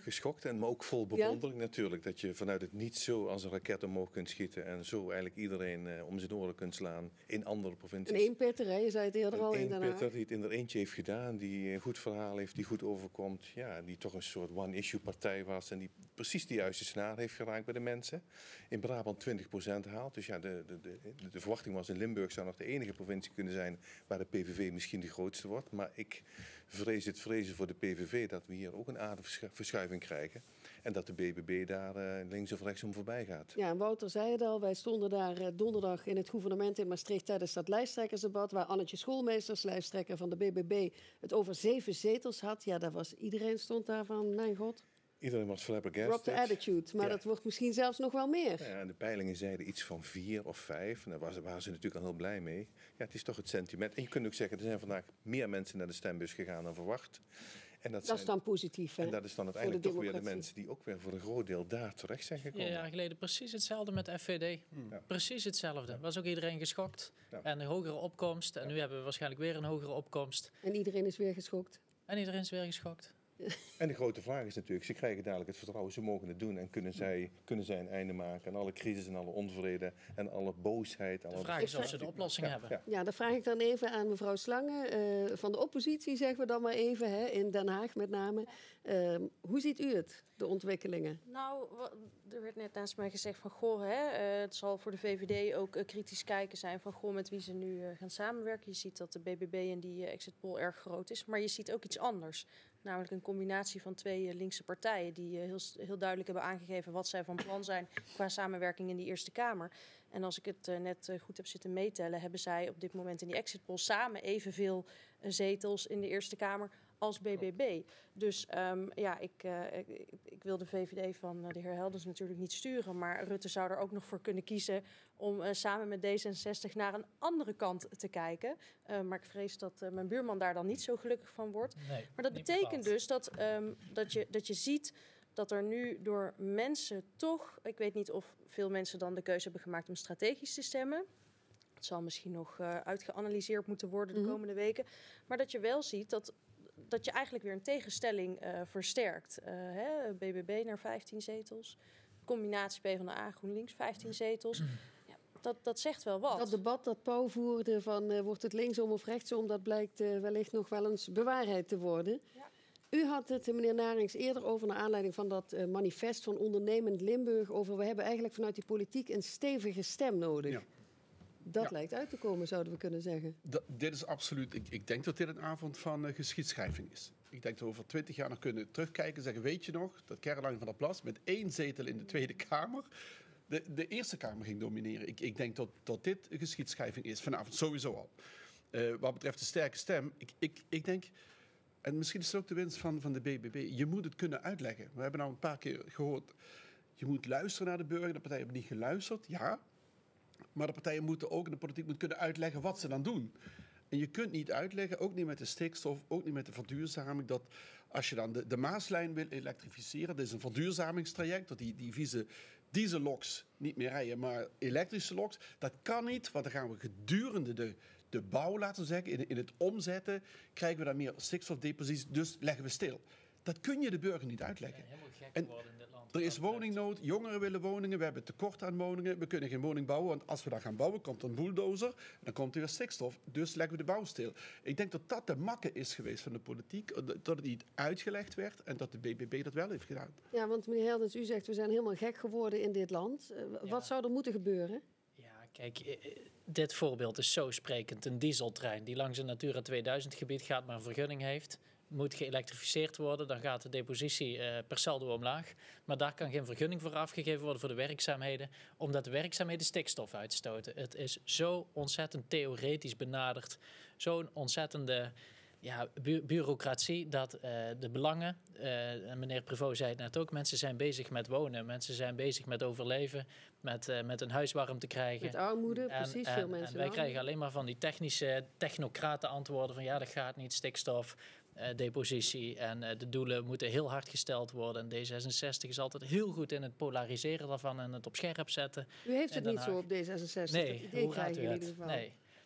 geschokt, en maar ook vol bewondering natuurlijk. Dat je vanuit het niet zo als een raket omhoog kunt schieten en zo eigenlijk iedereen uh, om zijn oren kunt slaan in andere provincies. Een eenpitter, hè? Je zei het eerder een al in Den Haag. Een eenpitter die het in er eentje heeft gedaan, die een goed verhaal heeft, die goed overkomt. Ja, die toch een soort one-issue partij was en die precies de juiste snaar heeft geraakt bij de mensen. In Brabant twintig procent haalt. Dus ja, de, de, de, de verwachting was in Limburg zou nog de enige provincie kunnen zijn waar de P V V misschien de grootste wordt. Maar ik vrees het vrezen voor de P V V dat we hier ook een aardverschuiving krijgen. En dat de B B B daar uh, links of rechts om voorbij gaat. Ja, en Wouter zei het al, wij stonden daar uh, donderdag in het gouvernement in Maastricht tijdens dat lijsttrekkersdebat, waar Annetje Schoolmeesters, lijsttrekker van de B B B, het over zeven zetels had. Ja, daar was, iedereen stond daar van, mijn god. Iedereen was flabbergasted. Rock the attitude, maar ja. Dat wordt misschien zelfs nog wel meer. Ja, en de peilingen zeiden iets van vier of vijf. En daar waren, waren ze natuurlijk al heel blij mee. Ja, het is toch het sentiment. En je kunt ook zeggen, er zijn vandaag meer mensen naar de stembus gegaan dan verwacht. En dat, dat zijn, is dan positief, hè? En dat is dan uiteindelijk toch weer de mensen die ook weer voor een groot deel daar terecht zijn gekomen. Vier jaar geleden precies hetzelfde met de F V D. Ja. Precies hetzelfde. Ja. Was ook iedereen geschokt. Ja. En een hogere opkomst. En ja. nu hebben we waarschijnlijk weer een hogere opkomst. En iedereen is weer geschokt. En iedereen is weer geschokt. En de grote vraag is natuurlijk, ze krijgen dadelijk het vertrouwen, ze mogen het doen en kunnen zij, kunnen zij een einde maken aan alle crisis en alle onvrede en alle boosheid. Alle de vraag is of ze de oplossing ja, hebben. Ja. ja, dat vraag ik dan even aan mevrouw Slange. Uh, van de oppositie zeggen we dan maar even, hè, in Den Haag met name. Uh, hoe ziet u het, de ontwikkelingen? Nou, er werd net naast mij gezegd van, goh, hè, uh, het zal voor de V V D ook uh, kritisch kijken zijn van, goh, met wie ze nu uh, gaan samenwerken. Je ziet dat de B B B en die uh, exit poll erg groot is, maar je ziet ook iets anders. Namelijk een combinatie van twee uh, linkse partijen die uh, heel, heel duidelijk hebben aangegeven wat zij van plan zijn qua samenwerking in die Eerste Kamer. En als ik het uh, net uh, goed heb zitten meetellen, hebben zij op dit moment in die exit poll samen evenveel uh, zetels in de Eerste Kamer als B B B. Dus um, ja, ik, uh, ik, ik wil de V V D van uh, de heer Helders natuurlijk niet sturen, maar Rutte zou er ook nog voor kunnen kiezen om uh, samen met D zesenzestig naar een andere kant te kijken. Uh, maar ik vrees dat uh, mijn buurman daar dan niet zo gelukkig van wordt. Nee, maar dat betekent bepaald. dus dat, um, dat, je, dat je ziet dat er nu door mensen toch, ik weet niet of veel mensen dan de keuze hebben gemaakt om strategisch te stemmen. Het zal misschien nog uh, uitgeanalyseerd moeten worden de mm-hmm. komende weken. Maar dat je wel ziet dat dat je eigenlijk weer een tegenstelling uh, versterkt. Uh, hè, B B B naar vijftien zetels. Combinatie PvdA, GroenLinks, vijftien zetels. Ja, dat, dat zegt wel wat. Dat debat dat Pauw voerde van uh, wordt het linksom of rechtsom, dat blijkt uh, wellicht nog wel eens bewaarheid te worden. Ja. U had het, meneer Narings, eerder over naar aanleiding van dat uh, manifest van Ondernemend Limburg over we hebben eigenlijk vanuit die politiek een stevige stem nodig. Ja. Dat ja. lijkt uit te komen, zouden we kunnen zeggen. Dat, dit is absoluut, ik, ik denk dat dit een avond van uh, geschiedschrijving is. Ik denk dat we over twintig jaar nog kunnen terugkijken en zeggen, weet je nog, dat Caroline van der Plas met één zetel in de Tweede Kamer de, de Eerste Kamer ging domineren. Ik, ik denk dat, dat dit een geschiedschrijving is, vanavond sowieso al. Uh, wat betreft de sterke stem, ik, ik, ik denk, en misschien is het ook de winst van, van de B B B, je moet het kunnen uitleggen. We hebben nou een paar keer gehoord, je moet luisteren naar de burger, de partijen hebben niet geluisterd, ja. Maar de partijen moeten ook, en de politiek moet kunnen uitleggen wat ze dan doen. En je kunt niet uitleggen, ook niet met de stikstof, ook niet met de verduurzaming, dat als je dan de, de Maaslijn wil elektrificeren, dat is een verduurzamingstraject, dat die, die vieze dieselloks niet meer rijden, maar elektrische loks, dat kan niet, want dan gaan we gedurende de, de bouw, laten we zeggen, in, in het omzetten, krijgen we dan meer stikstofdeposities, dus leggen we stil. Dat kun je de burger niet uitleggen. Ja, helemaal gek en worden in dit land. Er is woningnood, jongeren willen woningen, we hebben tekort aan woningen, we kunnen geen woning bouwen, want als we dat gaan bouwen, komt er een bulldozer, en dan komt er weer stikstof, dus leggen we de bouw stil. Ik denk dat dat de makke is geweest van de politiek, dat het niet uitgelegd werd en dat de B B B dat wel heeft gedaan. Ja, want meneer Helders, u zegt we zijn helemaal gek geworden in dit land. Uh, ja. Wat zou er moeten gebeuren? Ja, kijk, dit voorbeeld is zo sprekend. Een dieseltrein die langs een Natura tweeduizend gebied gaat, maar een vergunning heeft, moet geëlektrificeerd worden, dan gaat de depositie uh, per saldo omlaag. Maar daar kan geen vergunning voor afgegeven worden voor de werkzaamheden, omdat de werkzaamheden stikstof uitstoten. Het is zo ontzettend theoretisch benaderd, zo'n ontzettende ja, bu- bureaucratie, dat uh, de belangen, uh, en meneer Prevot zei het net ook, mensen zijn bezig met wonen, mensen zijn bezig met overleven, met, uh, met een huis warm te krijgen. Met armoede, en, precies, en, veel mensen. En wij krijgen alleen maar van die technische technocraten antwoorden van ja, dat gaat niet, stikstof. Uh, depositie en uh, de doelen moeten heel hard gesteld worden. En D zesenzestig is altijd heel goed in het polariseren daarvan en het op scherp zetten. U heeft het niet zo op D zesenzestig, nee, dat idee hoe krijg je in het? ieder geval. Nee.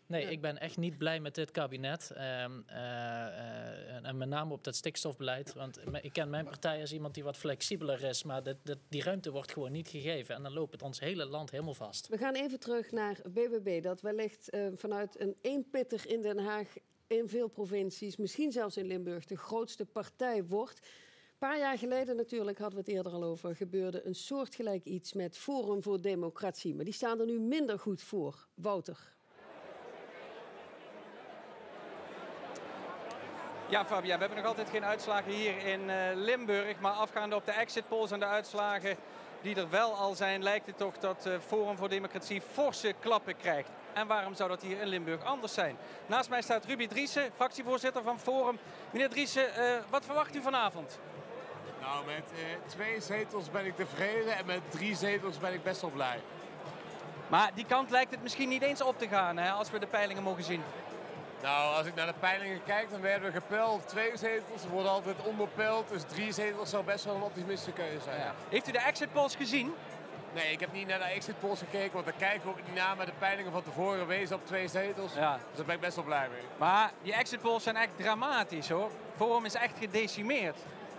Nee, Ja. ik ben echt niet blij met dit kabinet. Um, uh, uh, en, en met name op dat stikstofbeleid. Want me- ik ken mijn partij als iemand die wat flexibeler is. Maar dit, dit, die ruimte wordt gewoon niet gegeven. En dan loopt het ons hele land helemaal vast. We gaan even terug naar B B B. Dat wellicht uh, vanuit een eenpitter in Den Haag in veel provincies, misschien zelfs in Limburg, de grootste partij wordt. Een paar jaar geleden natuurlijk, hadden we het eerder al over, gebeurde een soortgelijk iets met Forum voor Democratie. Maar die staan er nu minder goed voor. Wouter. Ja, Fabia, we hebben nog altijd geen uitslagen hier in uh, Limburg. Maar afgaande op de exit polls en de uitslagen die er wel al zijn, lijkt het toch dat uh, Forum voor Democratie forse klappen krijgt. En waarom zou dat hier in Limburg anders zijn? Naast mij staat Ruby Driessen, fractievoorzitter van Forum. Meneer Driessen, uh, wat verwacht u vanavond? Nou, met uh, twee zetels ben ik tevreden en met drie zetels ben ik best wel blij. Maar die kant lijkt het misschien niet eens op te gaan, hè, als we de peilingen mogen zien. Nou, als ik naar de peilingen kijk, dan werden we gepeld op twee zetels. Er worden altijd onderpeld, dus drie zetels zou best wel een optimistische keuze zijn. Ja. Heeft u de exit polls gezien? Nee, ik heb niet naar de exit polls gekeken, want daar kijken we ook niet naar. Maar de peilingen van tevoren wezen op twee zetels, ja. Dus daar ben ik best wel blij mee. Maar die exit polls zijn echt dramatisch, hoor. Forum is echt gedecimeerd.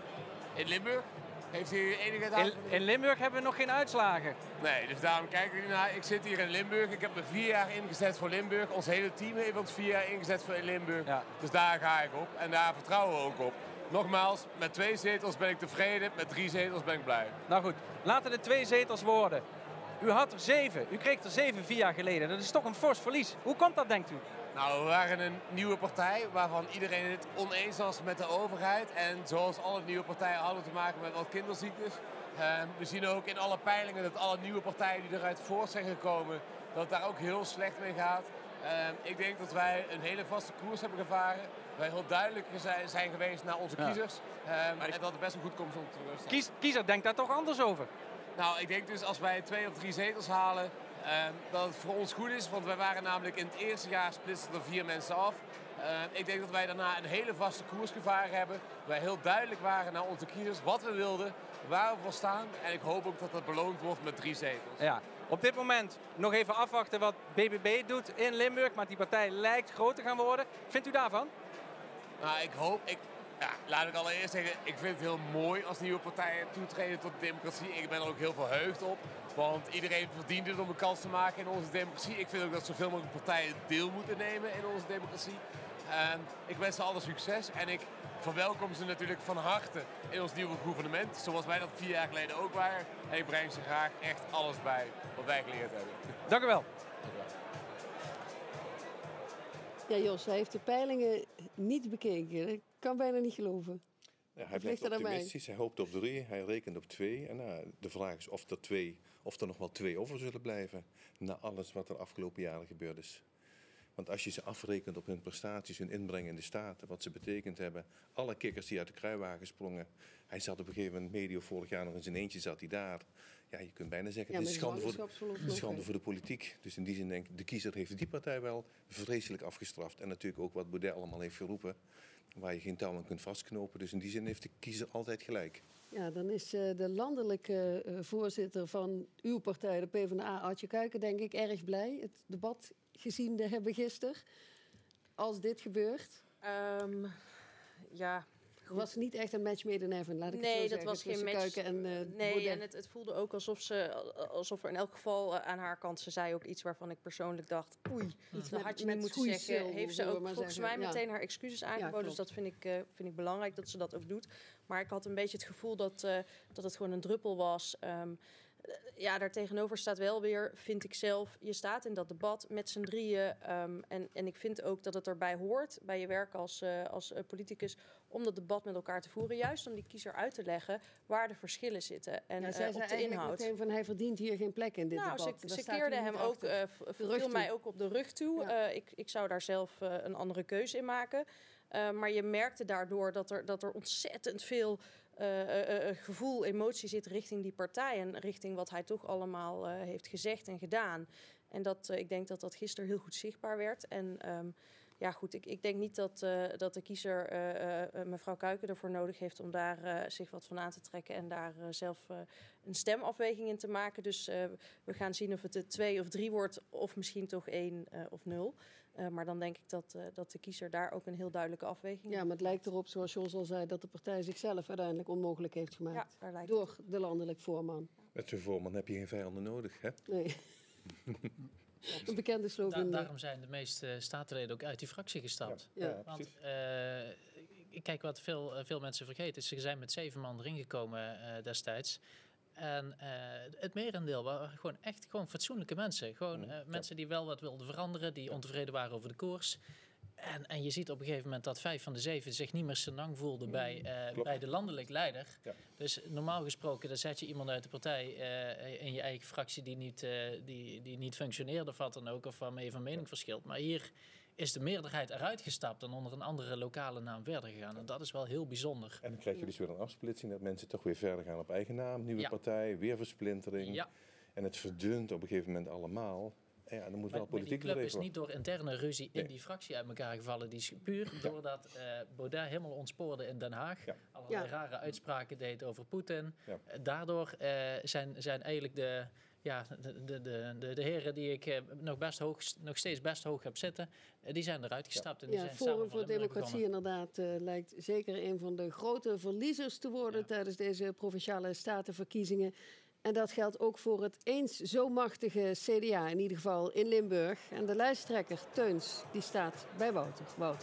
In Limburg? Heeft u enige data? In, in Limburg hebben we nog geen uitslagen. Nee, dus daarom kijk ik naar. Ik zit hier in Limburg. Ik heb me vier jaar ingezet voor Limburg. Ons hele team heeft ons vier jaar ingezet voor Limburg. Ja. Dus daar ga ik op. En daar vertrouwen we ook op. Nogmaals, met twee zetels ben ik tevreden. Met drie zetels ben ik blij. Nou goed, laten het twee zetels worden. U had er zeven. U kreeg er zeven vier jaar geleden. Dat is toch een fors verlies. Hoe komt dat, denkt u? Nou, we waren een nieuwe partij waarvan iedereen het oneens was met de overheid. En zoals alle nieuwe partijen hadden te maken met wat kinderziektes. Uh, we zien ook in alle peilingen dat alle nieuwe partijen die eruit voort zijn gekomen, dat het daar ook heel slecht mee gaat. Uh, ik denk dat wij een hele vaste koers hebben gevaren. Wij heel duidelijk zijn geweest naar onze kiezers. Ja. Um, en dat het best wel goed komt om te rusten. Kies, kiezer denkt daar toch anders over? Nou, ik denk dus als wij twee of drie zetels halen, uh, dat het voor ons goed is. Want wij waren namelijk in het eerste jaar splitsten er vier mensen af. Uh, ik denk dat wij daarna een hele vaste koers gevaren hebben. Wij heel duidelijk waren naar onze kiezers wat we wilden, waar we voor staan. En ik hoop ook dat dat beloond wordt met drie zetels. Ja. Op dit moment nog even afwachten wat B B B doet in Limburg. Maar die partij lijkt groot te gaan worden. Vindt u daarvan? Nou, ik hoop... Ik, ja, laat ik allereerst zeggen, ik vind het heel mooi als nieuwe partijen toetreden tot de democratie. Ik ben er ook heel verheugd op. Want iedereen verdient het om een kans te maken in onze democratie. Ik vind ook dat zoveel mogelijk partijen deel moeten nemen in onze democratie. Uh, ik wens ze alle succes en ik verwelkom ze natuurlijk van harte in ons nieuwe gouvernement. Zoals wij dat vier jaar geleden ook waren. En ik breng ze graag echt alles bij wat wij geleerd hebben. Dank u wel. Ja, Jos, hij heeft de peilingen niet bekeken. Ik kan bijna niet geloven. Ja, hij blijft optimistisch, hij hoopt op drie, hij rekent op twee. En nou, de vraag is of er, twee, of er nog wel twee over zullen blijven na alles wat er afgelopen jaren gebeurd is. Want als je ze afrekent op hun prestaties, hun inbreng in de Staten, wat ze betekend hebben, alle kikkers die uit de kruiwagen sprongen. Hij zat op een gegeven moment medio vorig jaar nog in zijn eentje, zat hij daar. Ja, je kunt bijna zeggen, het ja, is schande, voor de, schande voor de politiek. Dus in die zin denk ik, de kiezer heeft die partij wel vreselijk afgestraft. En natuurlijk ook wat Baudet allemaal heeft geroepen, waar je geen touw aan kunt vastknopen. Dus in die zin heeft de kiezer altijd gelijk. Ja, dan is uh, de landelijke uh, voorzitter van uw partij, de PvdA, Adje Kuiken, denk ik erg blij. Het debat gezien te hebben gisteren. Als dit gebeurt. Um, ja... Het was niet echt een match made in heaven, laat ik nee, het zo dat zeggen. was geen match. En, uh, nee, Baudet. en het, het voelde ook alsof, ze, alsof er in elk geval uh, aan haar kant... Ze zei ook iets waarvan ik persoonlijk dacht... Oei, dat met, had je met niet moeten zeggen. Sil, Heeft ze ook volgens zeggen. mij ja. meteen haar excuses aangeboden. Ja, dus dat vind ik, uh, vind ik belangrijk dat ze dat ook doet. Maar ik had een beetje het gevoel dat, uh, dat het gewoon een druppel was... Um, Ja, daar tegenover staat wel weer, vind ik zelf... je staat in dat debat met z'n drieën. Um, en, en ik vind ook dat het erbij hoort... bij je werk als, uh, als uh, politicus... om dat debat met elkaar te voeren. Juist om die kiezer uit te leggen waar de verschillen zitten. En ja, zij uh, zei op de inhoud. Meteen van, hij verdient hier geen plek in dit nou, debat. ze, ze keerde hem ook, uh, viel mij ook op de rug toe. Ja. Uh, ik, ik zou daar zelf uh, een andere keuze in maken. Uh, maar je merkte daardoor dat er, dat er ontzettend veel... Uh, uh, uh, gevoel, emotie zit richting die partij... en richting wat hij toch allemaal uh, heeft gezegd en gedaan. En dat, uh, ik denk dat dat gisteren heel goed zichtbaar werd. En um, ja, goed, ik, ik denk niet dat, uh, dat de kiezer uh, uh, mevrouw Kuiken ervoor nodig heeft... om daar uh, zich wat van aan te trekken en daar uh, zelf uh, een stemafweging in te maken. Dus uh, we gaan zien of het er twee of drie wordt... of misschien toch één uh, of nul. Uh, maar dan denk ik dat, uh, dat de kiezer daar ook een heel duidelijke afweging. Ja, maar het lijkt erop, zoals Jos al zei, dat de partij zichzelf uiteindelijk onmogelijk heeft gemaakt. Ja, daar lijkt door de landelijk voorman. Met zo'n voorman heb je geen vijanden nodig, hè? Nee. Een bekende slogan. Da daarom zijn de meeste statenleden ook uit die fractie gestapt. Ja. Ja, Want uh, ik kijk wat veel, uh, veel mensen vergeten. Ze zijn met zeven man erin gekomen uh, destijds. En uh, het merendeel waren gewoon echt gewoon fatsoenlijke mensen. Gewoon uh, ja. mensen die wel wat wilden veranderen, die ontevreden waren over de koers. En, en je ziet op een gegeven moment dat vijf van de zeven zich niet meer senang voelden mm. bij, uh, bij de landelijk leider. Ja. Dus normaal gesproken dan zet je iemand uit de partij uh, in je eigen fractie die niet, uh, die, die niet functioneert of wat dan ook, of waarmee je van mening ja. verschilt. Maar hier is de meerderheid eruit gestapt en onder een andere lokale naam verder gegaan. En dat is wel heel bijzonder. En dan krijg je dus weer een afsplitsing, dat mensen toch weer verder gaan op eigen naam. Nieuwe ja. partij, weer versplintering. Ja. En het verdunt op een gegeven moment allemaal. Ja, dan moet maar, wel politiek maar die club is worden. niet door interne ruzie nee. in die fractie uit elkaar gevallen. Die is puur ja. doordat uh, Baudet helemaal ontspoorde in Den Haag. Ja. Allerlei ja. rare uitspraken deed over Poetin. Ja. Daardoor uh, zijn, zijn eigenlijk de... Ja, de, de, de, de heren die ik eh, nog, best hoog, nog steeds best hoog heb zitten, eh, die zijn eruit gestapt. Ja, en die ja, zijn Forum voor Democratie inderdaad uh, lijkt zeker een van de grote verliezers te worden ja. tijdens deze provinciale statenverkiezingen. En dat geldt ook voor het eens zo machtige C D A, in ieder geval in Limburg. En de lijsttrekker Teuns, die staat bij Wouter. Wouter.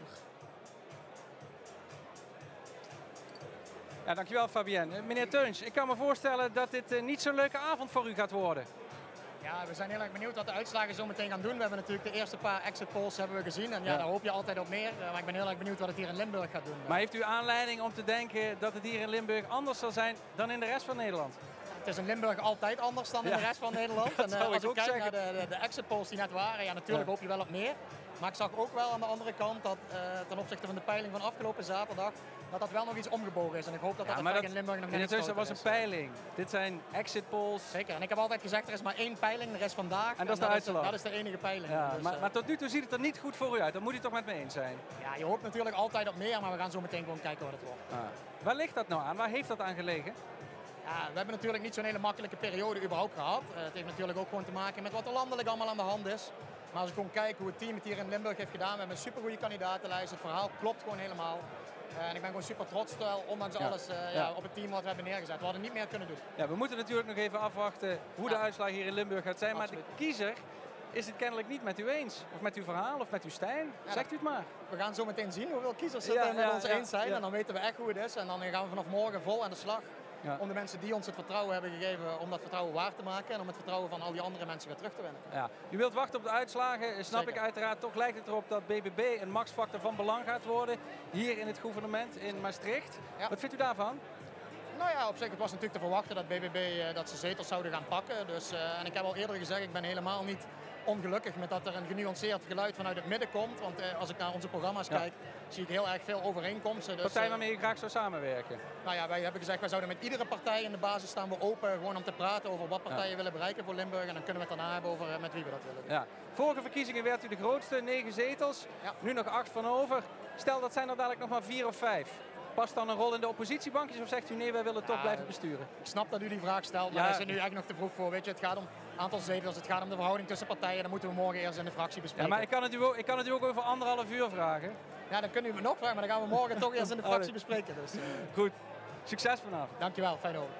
Ja, dankjewel Fabienne. Meneer Teuns, ik kan me voorstellen dat dit uh, niet zo'n leuke avond voor u gaat worden. Ja, we zijn heel erg benieuwd wat de uitslagen zo meteen gaan doen. We hebben natuurlijk de eerste paar exit polls hebben we gezien. En ja, ja. daar hoop je altijd op meer. Maar ik ben heel erg benieuwd wat het hier in Limburg gaat doen. Maar heeft u aanleiding om te denken dat het hier in Limburg anders zal zijn dan in de rest van Nederland? Het is in Limburg altijd anders dan in ja. de rest van Nederland. Dat en uh, zou als ik ik kijk zeggen. naar de, de, de exit polls die net waren, ja, natuurlijk ja. hoop je wel op meer. Maar ik zag ook wel aan de andere kant dat uh, ten opzichte van de peiling van afgelopen zaterdag, dat dat wel nog iets omgebogen is. En ik hoop dat ja, dat, dat in Limburg nog niet is. Dat was een peiling. Dit zijn exit polls. Zeker. En ik heb altijd gezegd, er is maar één peiling, de rest vandaag. En dat is de en uitslag. Dat is, dat is de enige peiling. Ja, dus, maar, uh, maar tot nu toe ziet het er niet goed voor u uit. Dat moet u toch met me eens zijn? Ja, je hoopt natuurlijk altijd op meer, maar we gaan zo meteen gewoon kijken wat het wordt. Ah. Waar ligt dat nou aan? Waar heeft dat aan gelegen? Ja, we hebben natuurlijk niet zo'n hele makkelijke periode überhaupt gehad. Uh, het heeft natuurlijk ook gewoon te maken met wat er landelijk allemaal aan de hand is. Maar als ik gewoon kijk hoe het team het hier in Limburg heeft gedaan, we hebben een supergoeie kandidatenlijst. Het verhaal klopt gewoon helemaal. Uh, en ik ben gewoon super trots, terwijl, ondanks ja. alles, uh, ja. Ja, op het team wat we hebben neergezet. We hadden niet meer kunnen doen. Ja, we moeten natuurlijk nog even afwachten hoe ja. de uitslag hier in Limburg gaat zijn. Absoluut. Maar de kiezer is het kennelijk niet met u eens. Of met uw verhaal, of met uw stijl. Ja, Zegt u het maar. We gaan zo meteen zien hoeveel kiezers het ja, met ja, ons ja, eens zijn. Ja. En dan weten we echt hoe het is. En dan gaan we vanaf morgen vol aan de slag. Ja. Om de mensen die ons het vertrouwen hebben gegeven, om dat vertrouwen waar te maken en om het vertrouwen van al die andere mensen weer terug te winnen. Ja. U wilt wachten op de uitslagen, snap Zeker. ik uiteraard. Toch lijkt het erop dat B B B een machtsfactor van belang gaat worden hier in het gouvernement in Maastricht. Ja. Wat vindt u daarvan? Nou ja, op zich het was natuurlijk te verwachten dat B B B uh, dat ze zetels zouden gaan pakken. Dus, uh, en ik heb al eerder gezegd, ik ben helemaal niet ongelukkig met dat er een genuanceerd geluid vanuit het midden komt. Want uh, als ik naar onze programma's ja. kijk, zie ik heel erg veel overeenkomsten. Dus, partij waarmee je graag zou samenwerken? Nou ja, wij hebben gezegd, wij zouden met iedere partij in de basis staan we open gewoon om te praten over wat partijen ja. willen bereiken voor Limburg. En dan kunnen we het daarna hebben over uh, met wie we dat willen doen. Ja. Vorige verkiezingen werd u de grootste, negen zetels. Ja. Nu nog acht van over. Stel dat zijn er dadelijk nog maar vier of vijf. Past dan een rol in de oppositiebankjes of zegt u nee, wij willen toch ja, blijven besturen? Ik snap dat u die vraag stelt, maar ja. daar is het nu eigenlijk nog te vroeg voor. Weet je, het gaat om aantal zetels, het gaat om de verhouding tussen partijen. Dat moeten we morgen eerst in de fractie bespreken. Ja, maar ik kan, het u ook, ik kan het u ook over anderhalf uur vragen. Ja, dan kunnen u me nog vragen, maar dan gaan we morgen toch eerst in de fractie bespreken. Dus, uh... Goed, succes vanavond. Dankjewel, fijn over.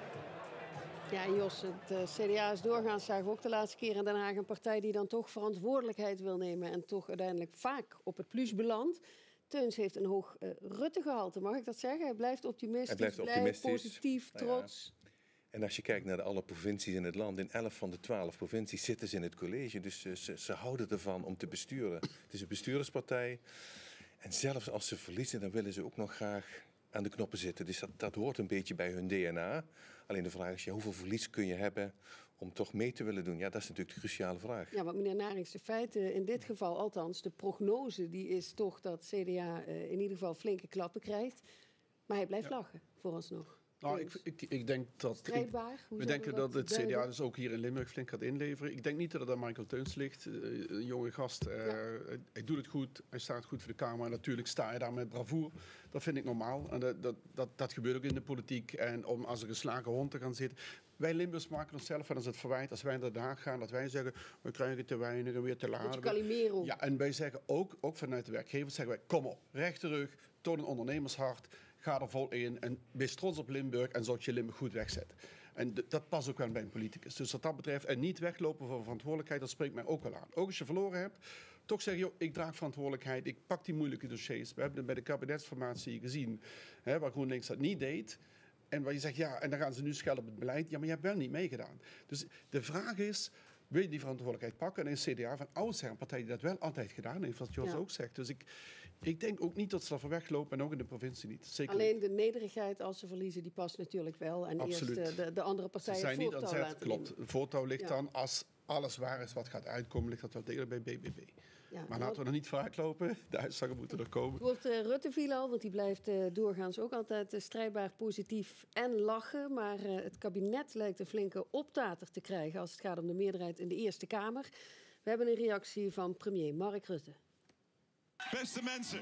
Ja, Jos, het uh, C D A is doorgaans, zagen we ook de laatste keer in Den Haag, een partij die dan toch verantwoordelijkheid wil nemen en toch uiteindelijk vaak op het plus belandt. Teuns heeft een hoog uh, Rutte-gehalte, mag ik dat zeggen? Hij blijft optimistisch, Hij blijft optimistisch. blij, positief, trots. Nou ja. En als je kijkt naar de alle provincies in het land, in elf van de twaalf provincies zitten ze in het college. Dus uh, ze, ze houden ervan om te besturen. Het is een bestuurderspartij. En zelfs als ze verliezen, dan willen ze ook nog graag aan de knoppen zitten. Dus dat, dat hoort een beetje bij hun D N A. Alleen de vraag is, ja, hoeveel verlies kun je hebben om toch mee te willen doen? Ja, dat is natuurlijk de cruciale vraag. Ja, want meneer Narings, de feiten in dit geval althans, de prognose die is toch dat C D A uh, in ieder geval flinke klappen krijgt. Maar hij blijft ja. lachen, vooralsnog. Nou, ik, ik, ik denk dat... Strijdbaar? Hoe we denken we dat, dat het C D A duiden? dus ook hier in Limburg flink gaat inleveren. Ik denk niet dat het aan Michael Teuns ligt. Uh, een jonge gast. Uh, ja. Hij doet het goed. Hij staat goed voor de Kamer. En natuurlijk sta je daar met bravoer. Dat vind ik normaal. En dat, dat, dat, dat gebeurt ook in de politiek. En om als een geslagen hond te gaan zitten... Wij Limburgers maken onszelf wel eens het verwijt als wij naar Den Haag gaan, dat wij zeggen, we krijgen te weinig en weer te laat. Beetje kalimeren. Ja, en wij zeggen ook, ook vanuit de werkgevers, zeggen wij, kom op, rechte rug, toon een ondernemershart, ga er vol in en wees trots op Limburg en zorg je Limburg goed wegzetten. En d- dat past ook wel bij een politicus. Dus wat dat betreft, en niet weglopen van verantwoordelijkheid, dat spreekt mij ook wel aan. Ook als je verloren hebt, toch zeg je, joh, ik draag verantwoordelijkheid, ik pak die moeilijke dossiers. We hebben het bij de kabinetsformatie gezien, hè, waar GroenLinks dat niet deed. En waar je zegt, ja, en dan gaan ze nu schelden op het beleid. Ja, maar je hebt wel niet meegedaan. Dus de vraag is, wil je die verantwoordelijkheid pakken? En in C D A van oudsher een partij die dat wel altijd gedaan heeft, wat Jos ja. ook zegt. Dus ik, ik denk ook niet dat ze daarvoor weglopen en ook in de provincie niet. Zeker Alleen niet. de nederigheid als ze verliezen, die past natuurlijk wel. En Absoluut. eerst uh, de, de andere partijen ze zijn niet voortouw ontzet, laten klopt. nemen. Het voortouw ligt Ja. dan, als alles waar is wat gaat uitkomen, ligt dat wel degelijk bij B B B. Ja, maar laten we er niet vooruit lopen. De uitslagen moeten er komen. Het wordt uh, Rutte viel al, want die blijft uh, doorgaans ook altijd uh, strijdbaar positief en lachen. Maar uh, het kabinet lijkt een flinke optater te krijgen als het gaat om de meerderheid in de Eerste Kamer. We hebben een reactie van premier Mark Rutte. Beste mensen,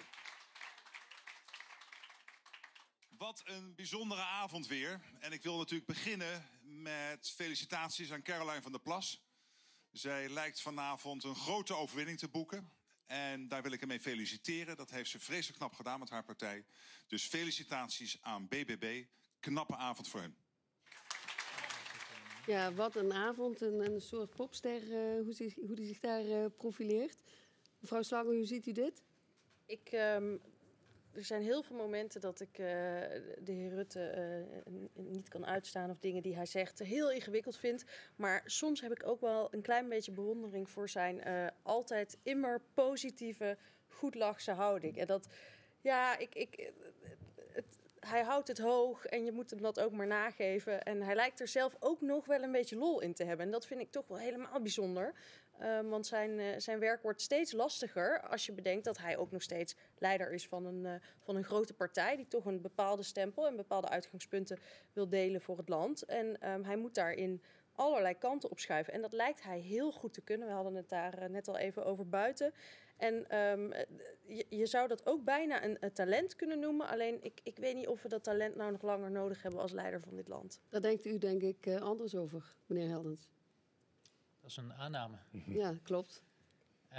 wat een bijzondere avond weer. En ik wil natuurlijk beginnen met felicitaties aan Caroline van der Plas. Zij lijkt vanavond een grote overwinning te boeken. En daar wil ik haar mee feliciteren. Dat heeft ze vreselijk knap gedaan met haar partij. Dus felicitaties aan B B B. Knappe avond voor hen. Ja, wat een avond. Een, een soort popster, uh, hoe, die, hoe die zich daar uh, profileert. Mevrouw Slangen, hoe ziet u dit? Ik... Um... Er zijn heel veel momenten dat ik uh, de heer Rutte uh, niet kan uitstaan... of dingen die hij zegt heel ingewikkeld vind. Maar soms heb ik ook wel een klein beetje bewondering voor zijn... Uh, altijd immer positieve, goedlachse houding. En dat, ja, ik... ik het, hij houdt het hoog en je moet hem dat ook maar nageven. En hij lijkt er zelf ook nog wel een beetje lol in te hebben. En dat vind ik toch wel helemaal bijzonder... Um, want zijn, uh, zijn werk wordt steeds lastiger als je bedenkt dat hij ook nog steeds leider is van een, uh, van een grote partij... die toch een bepaalde stempel en bepaalde uitgangspunten wil delen voor het land. En um, hij moet daarin allerlei kanten opschuiven. En dat lijkt hij heel goed te kunnen. We hadden het daar uh, net al even over buiten. En um, je, je zou dat ook bijna een, een talent kunnen noemen. Alleen ik, ik weet niet of we dat talent nou nog langer nodig hebben als leider van dit land. Daar denkt u denk ik uh, anders over, meneer Heldens. Dat is een aanname. Ja, klopt. Um,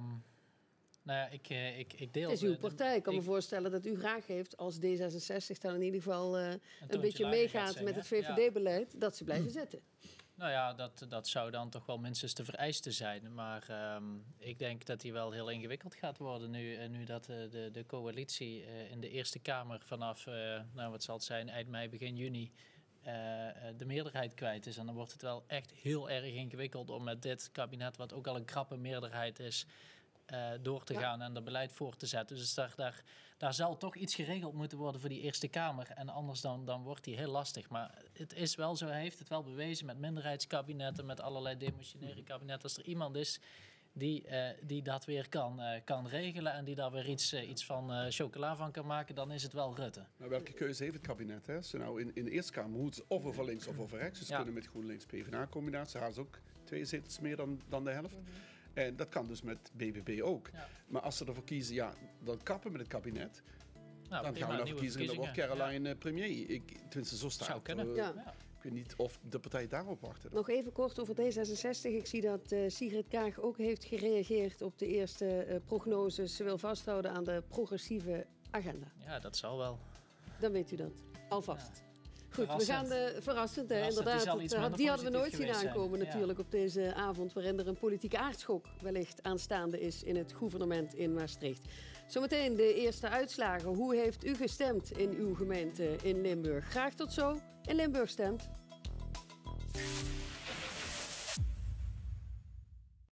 nou ja, ik, ik, ik deel... Het is uw de, partij. Ik kan ik, me voorstellen dat u graag heeft als D zesenzestig dan in ieder geval uh, een, een beetje lager meegaat zijn, met hè? het V V D-beleid, ja. dat ze blijven zitten. Nou ja, dat, dat zou dan toch wel minstens de vereiste zijn. Maar um, ik denk dat die wel heel ingewikkeld gaat worden nu, uh, nu dat uh, de, de coalitie uh, in de Eerste Kamer vanaf, uh, nou wat zal het zijn, eind mei, begin juni... Uh, de meerderheid kwijt is. En dan wordt het wel echt heel erg ingewikkeld om met dit kabinet, wat ook al een krappe meerderheid is, uh, door te ja. gaan en dat beleid voor te zetten. Dus daar, daar, daar zal toch iets geregeld moeten worden voor die Eerste Kamer. En anders dan, dan wordt die heel lastig. Maar het is wel zo, hij heeft het wel bewezen met minderheidskabinetten, met allerlei demissionaire kabinetten. Als er iemand is die, uh, die dat weer kan, uh, kan regelen en die daar weer iets, uh, iets van uh, chocola van kan maken, dan is het wel Rutte. Maar welke keuze heeft het kabinet? Hè? Ze nou in, in de Eerste Kamer moeten of over links of over rechts. Dus ze ja. kunnen met GroenLinks P v A-combinatie. Ze halen ze ook twee zetels meer dan, dan de helft. Mm-hmm. En dat kan dus met B B B ook. Ja. Maar als ze ervoor kiezen, ja, dan kappen met het kabinet. Nou, dan gaan we naar verkiezingen en dan wordt Caroline ja. premier. Ik, tenminste, zo staat Zou kunnen. Uh, ja. Ja. Ik weet niet of de partij daarop wacht. Nog even kort over D zesenzestig. Ik zie dat uh, Sigrid Kaag ook heeft gereageerd op de eerste uh, prognoses. Ze wil vasthouden aan de progressieve agenda. Ja, dat zal wel. Dan weet u dat. Alvast. Ja. Goed, verrassend. we gaan de verrassend, hè, verrassend. inderdaad. Die, het, die hadden we nooit zien aankomen zijn. natuurlijk ja. op deze avond, waarin er een politieke aardschok wellicht aanstaande is in het gouvernement in Maastricht. Zometeen de eerste uitslagen. Hoe heeft u gestemd in uw gemeente in Limburg? Graag tot zo in Limburg stemt.